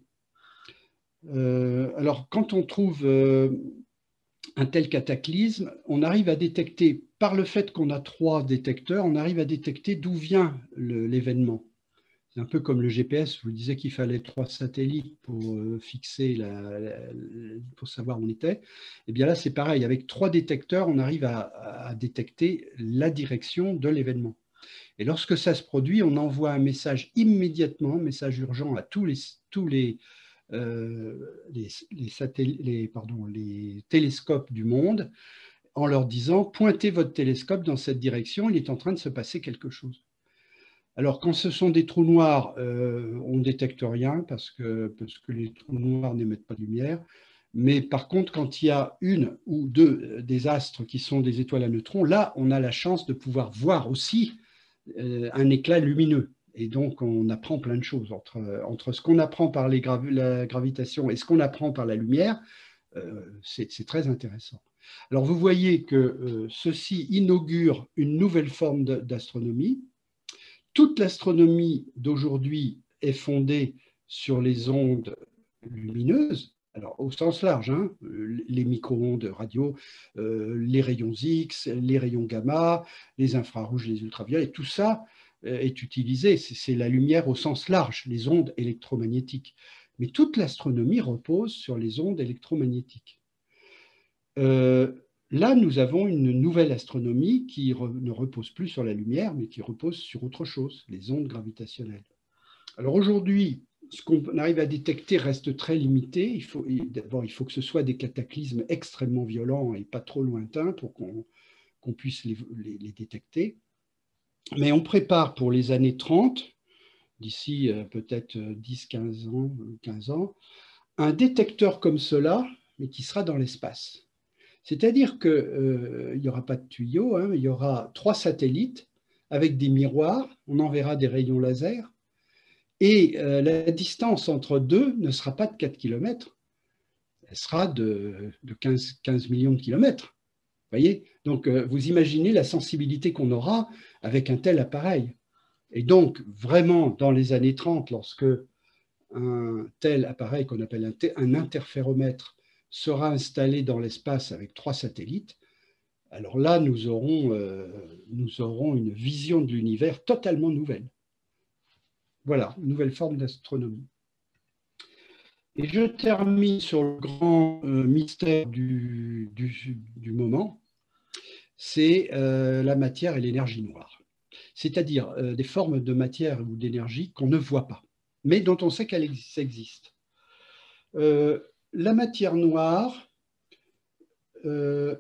Euh, alors, quand on trouve euh, un tel cataclysme, on arrive à détecter, par le fait qu'on a trois détecteurs, on arrive à détecter d'où vient l'événement. C'est un peu comme le G P S, je vous disais qu'il fallait trois satellites pour euh, fixer, la, la, pour savoir où on était. Et bien là, c'est pareil, avec trois détecteurs, on arrive à, à détecter la direction de l'événement. Et lorsque ça se produit, on envoie un message immédiatement, un message urgent à tous les, tous les, euh, les, les, les, pardon, les télescopes du monde en leur disant « Pointez votre télescope dans cette direction, il est en train de se passer quelque chose ». Alors, quand ce sont des trous noirs, euh, on ne détecte rien parce que, parce que les trous noirs n'émettent pas de lumière. Mais par contre, quand il y a une ou deux des astres qui sont des étoiles à neutrons, là, on a la chance de pouvoir voir aussi euh, un éclat lumineux. Et donc, on apprend plein de choses entre, entre ce qu'on apprend par les grav la gravitation et ce qu'on apprend par la lumière. Euh, c'est très intéressant. Alors, vous voyez que euh, ceci inaugure une nouvelle forme d'astronomie. Toute l'astronomie d'aujourd'hui est fondée sur les ondes lumineuses, alors au sens large, hein, les micro-ondes radio, euh, les rayons X, les rayons gamma, les infrarouges, les ultraviolets, tout ça est utilisé, c'est la lumière au sens large, les ondes électromagnétiques. Mais toute l'astronomie repose sur les ondes électromagnétiques. Euh, Là, nous avons une nouvelle astronomie qui re, ne repose plus sur la lumière, mais qui repose sur autre chose, les ondes gravitationnelles. Alors aujourd'hui, ce qu'on arrive à détecter reste très limité. Il faut, d'abord, il faut que ce soit des cataclysmes extrêmement violents et pas trop lointains pour qu'on qu'on puisse les, les, les détecter. Mais on prépare pour les années trente, d'ici euh, peut-être dix, quinze ans, quinze ans, un détecteur comme cela, mais qui sera dans l'espace. C'est-à-dire qu'il euh, n'y aura pas de tuyaux, hein, il y aura trois satellites avec des miroirs, on enverra des rayons laser, et euh, la distance entre deux ne sera pas de quatre kilomètres, elle sera de, de quinze, quinze millions de kilomètres. Vous voyez? Donc, euh, vous imaginez la sensibilité qu'on aura avec un tel appareil. Et donc, vraiment, dans les années trente, lorsque un tel appareil qu'on appelle un, un interféromètre sera installé dans l'espace avec trois satellites, alors là, nous aurons, euh, nous aurons une vision de l'univers totalement nouvelle. Voilà, une nouvelle forme d'astronomie. Et je termine sur le grand euh, mystère du, du, du moment, c'est euh, la matière et l'énergie noire. C'est-à-dire euh, des formes de matière ou d'énergie qu'on ne voit pas, mais dont on sait qu'elles existent. Euh, la matière noire, euh,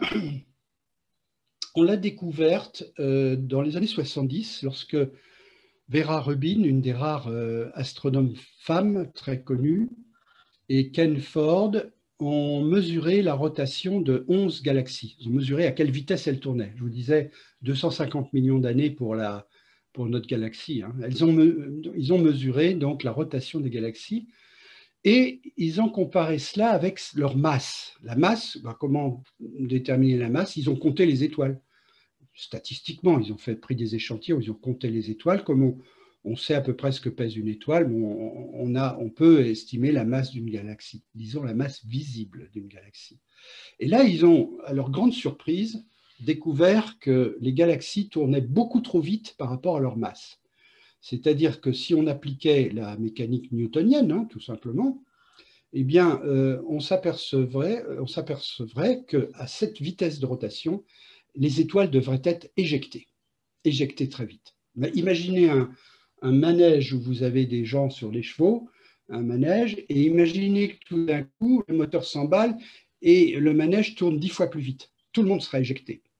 on l'a découverte euh, dans les années soixante-dix, lorsque Vera Rubin, une des rares euh, astronomes femmes très connues, et Ken Ford ont mesuré la rotation de onze galaxies. Ils ont mesuré à quelle vitesse elles tournaient. Je vous disais deux cent cinquante millions d'années pour, la, pour notre galaxie. Hein. Elles ont, ils ont mesuré donc la rotation des galaxies. Et ils ont comparé cela avec leur masse. La masse, bah, comment déterminer la masse? Ils ont compté les étoiles. Statistiquement, ils ont fait, pris des échantillons, ils ont compté les étoiles. Comme on, on sait à peu près ce que pèse une étoile, on, on, a, on peut estimer la masse d'une galaxie, disons la masse visible d'une galaxie. Et là, ils ont, à leur grande surprise, découvert que les galaxies tournaient beaucoup trop vite par rapport à leur masse. C'est-à-dire que si on appliquait la mécanique newtonienne, hein, tout simplement, eh bien, euh, on s'apercevrait on s'apercevrait qu'à cette vitesse de rotation, les étoiles devraient être éjectées, éjectées très vite. Mais imaginez un, un manège où vous avez des gens sur les chevaux, un manège, et imaginez que tout d'un coup, le moteur s'emballe et le manège tourne dix fois plus vite. Tout le monde sera éjecté.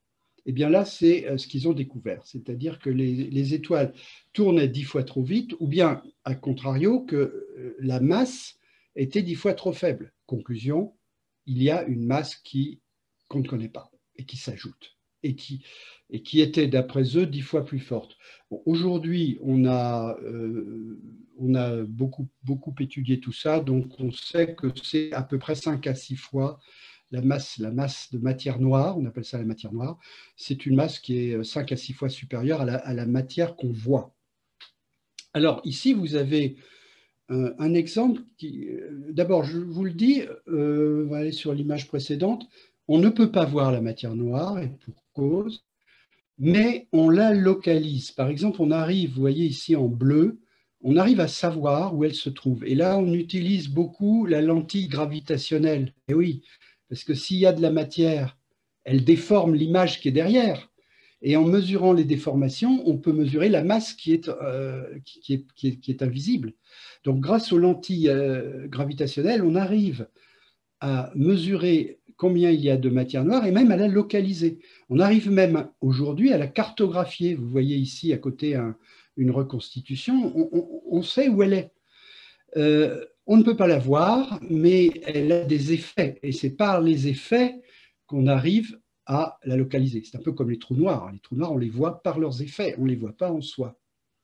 Eh bien là, c'est ce qu'ils ont découvert, c'est-à-dire que les, les étoiles tournaient dix fois trop vite, ou bien, à contrario, que la masse était dix fois trop faible. Conclusion, il y a une masse qui, qu'on ne connaît pas et qui s'ajoute, et qui, et qui était, d'après eux, dix fois plus forte. Bon, aujourd'hui, on a, euh, on a beaucoup, beaucoup étudié tout ça, donc on sait que c'est à peu près cinq à six fois la masse, la masse de matière noire, on appelle ça la matière noire, c'est une masse qui est cinq à six fois supérieure à la, à la matière qu'on voit. Alors ici, vous avez un, un exemple qui, d'abord, je vous le dis, euh, on va aller sur l'image précédente, on ne peut pas voir la matière noire, et pour cause, mais on la localise. Par exemple, on arrive, vous voyez ici en bleu, on arrive à savoir où elle se trouve. Et là, on utilise beaucoup la lentille gravitationnelle. Et oui, parce que s'il y a de la matière, elle déforme l'image qui est derrière. Et en mesurant les déformations, on peut mesurer la masse qui est, euh, qui est, qui est, qui est invisible. Donc, grâce aux lentilles euh, gravitationnelles, on arrive à mesurer combien il y a de matière noire et même à la localiser. On arrive même aujourd'hui à la cartographier. Vous voyez ici à côté un, une reconstitution. On, on, on, sait où elle est. Euh, on ne peut pas la voir, mais elle a des effets. Et c'est par les effets qu'on arrive à la localiser. C'est un peu comme les trous noirs. Les trous noirs, on les voit par leurs effets. On ne les voit pas en soi.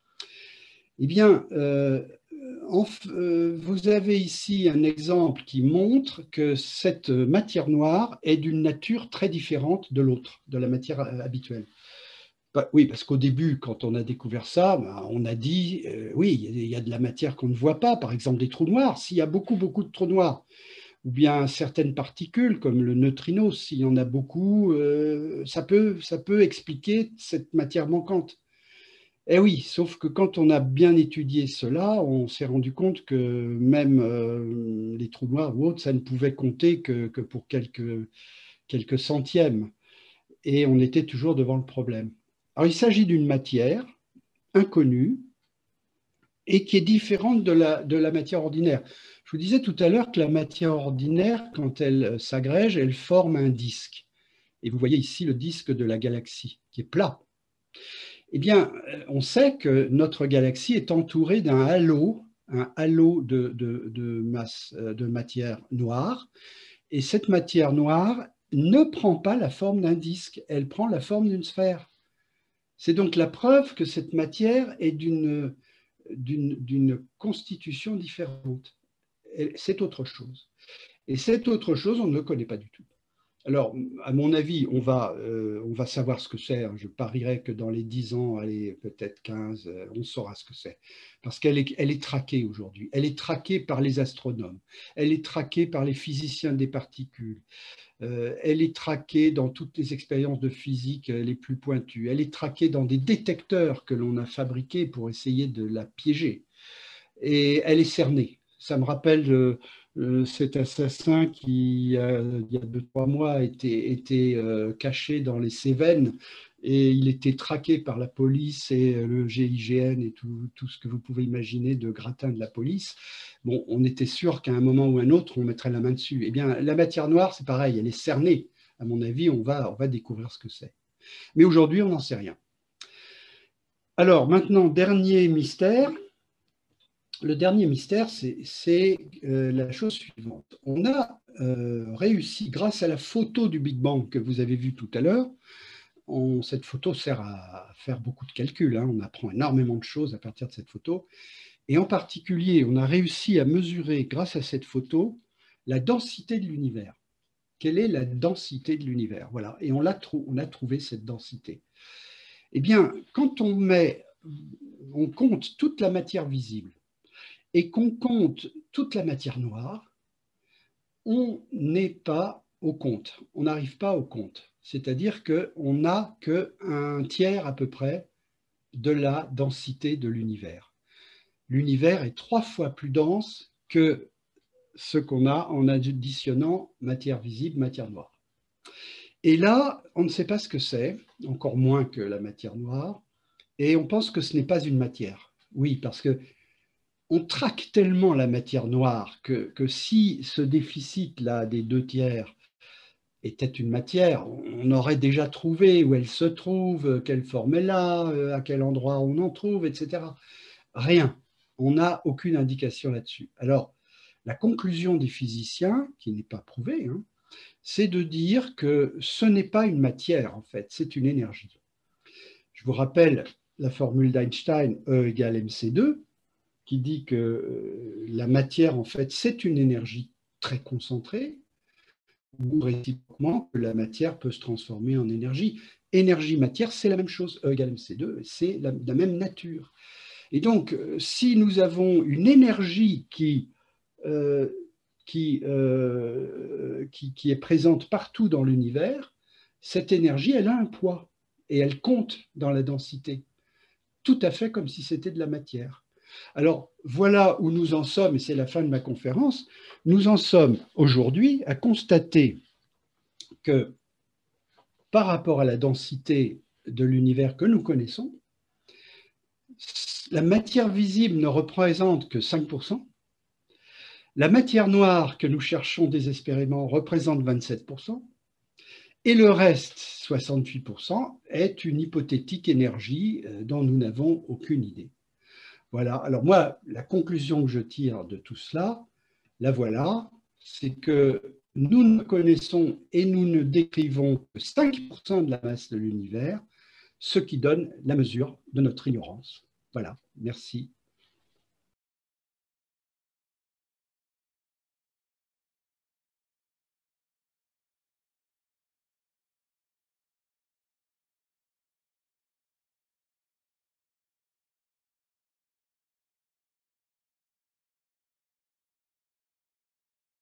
Eh bien, euh, vous avez ici un exemple qui montre que cette matière noire est d'une nature très différente de l'autre, de la matière habituelle. Oui, parce qu'au début, quand on a découvert ça, on a dit, euh, oui, il y a de la matière qu'on ne voit pas, par exemple des trous noirs. S'il y a beaucoup, beaucoup de trous noirs, ou bien certaines particules, comme le neutrino, s'il y en a beaucoup, euh, ça peut, ça peut expliquer cette matière manquante. Eh oui, sauf que quand on a bien étudié cela, on s'est rendu compte que même euh, les trous noirs ou autres, ça ne pouvait compter que, que pour quelques, quelques centièmes. Et on était toujours devant le problème. Alors, il s'agit d'une matière inconnue et qui est différente de la, de la matière ordinaire. Je vous disais tout à l'heure que la matière ordinaire, quand elle s'agrège, elle forme un disque. Et vous voyez ici le disque de la galaxie, qui est plat. Eh bien, on sait que notre galaxie est entourée d'un halo, un halo de, de, de, masse, de matière noire. Et cette matière noire ne prend pas la forme d'un disque, elle prend la forme d'une sphère. C'est donc la preuve que cette matière est d'une d'une constitution différente. C'est autre chose. Et cette autre chose, on ne le connaît pas du tout. Alors, à mon avis, on va, euh, on va savoir ce que c'est. Je parierais que dans les dix ans, allez, peut-être quinze, euh, on saura ce que c'est. Parce qu'elle est, elle est traquée aujourd'hui. Elle est traquée par les astronomes. Elle est traquée par les physiciens des particules. Euh, elle est traquée dans toutes les expériences de physique les plus pointues. Elle est traquée dans des détecteurs que l'on a fabriqués pour essayer de la piéger. Et elle est cernée. Ça me rappelle euh, euh, cet assassin qui, euh, il y a deux, trois mois, était, était euh, caché dans les Cévennes et il était traqué par la police et le G I G N et tout, tout ce que vous pouvez imaginer de gratin de la police. Bon, on était sûr qu'à un moment ou un autre, on mettrait la main dessus. Eh bien, la matière noire, c'est pareil, elle est cernée. À mon avis, on va, on va découvrir ce que c'est. Mais aujourd'hui, on n'en sait rien. Alors, maintenant, dernier mystère. Le dernier mystère, c'est euh, la chose suivante. On a euh, réussi, grâce à la photo du Big Bang que vous avez vue tout à l'heure, cette photo sert à faire beaucoup de calculs, hein, on apprend énormément de choses à partir de cette photo, et en particulier, on a réussi à mesurer, grâce à cette photo, la densité de l'univers. Quelle est la densité de l'univers? Voilà, et on a, trou on a trouvé cette densité. Eh bien, quand on met, on compte toute la matière visible, et qu'on compte toute la matière noire, on n'est pas au compte, on n'arrive pas au compte. C'est-à-dire qu'on n'a qu'un tiers à peu près de la densité de l'univers. L'univers est trois fois plus dense que ce qu'on a en additionnant matière visible, matière noire. Et là, on ne sait pas ce que c'est, encore moins que la matière noire, et on pense que ce n'est pas une matière. Oui, parce que on traque tellement la matière noire que, que si ce déficit-là des deux tiers était une matière, on aurait déjà trouvé où elle se trouve, quelle forme elle a, à quel endroit on en trouve, et cetera. Rien. On n'a aucune indication là-dessus. Alors, la conclusion des physiciens, qui n'est pas prouvée, hein, c'est de dire que ce n'est pas une matière, en fait, c'est une énergie. Je vous rappelle la formule d'Einstein, E égale M C deux, qui dit que la matière, en fait, c'est une énergie très concentrée, ou réciproquement, que la matière peut se transformer en énergie. Énergie-matière, c'est la même chose. E égale M C deux, c'est la, la même nature. Et donc, si nous avons une énergie qui, euh, qui, euh, qui, qui est présente partout dans l'univers, cette énergie, elle a un poids et elle compte dans la densité, tout à fait comme si c'était de la matière. Alors, voilà où nous en sommes, et c'est la fin de ma conférence. Nous en sommes aujourd'hui à constater que par rapport à la densité de l'univers que nous connaissons, la matière visible ne représente que cinq pour cent. La matière noire que nous cherchons désespérément représente vingt-sept pour cent. Et le reste, soixante-huit pour cent, est une hypothétique énergie dont nous n'avons aucune idée. Voilà. Alors moi, la conclusion que je tire de tout cela, la voilà, c'est que nous ne connaissons et nous ne décrivons que cinq pour cent de la masse de l'univers, ce qui donne la mesure de notre ignorance. Voilà, merci.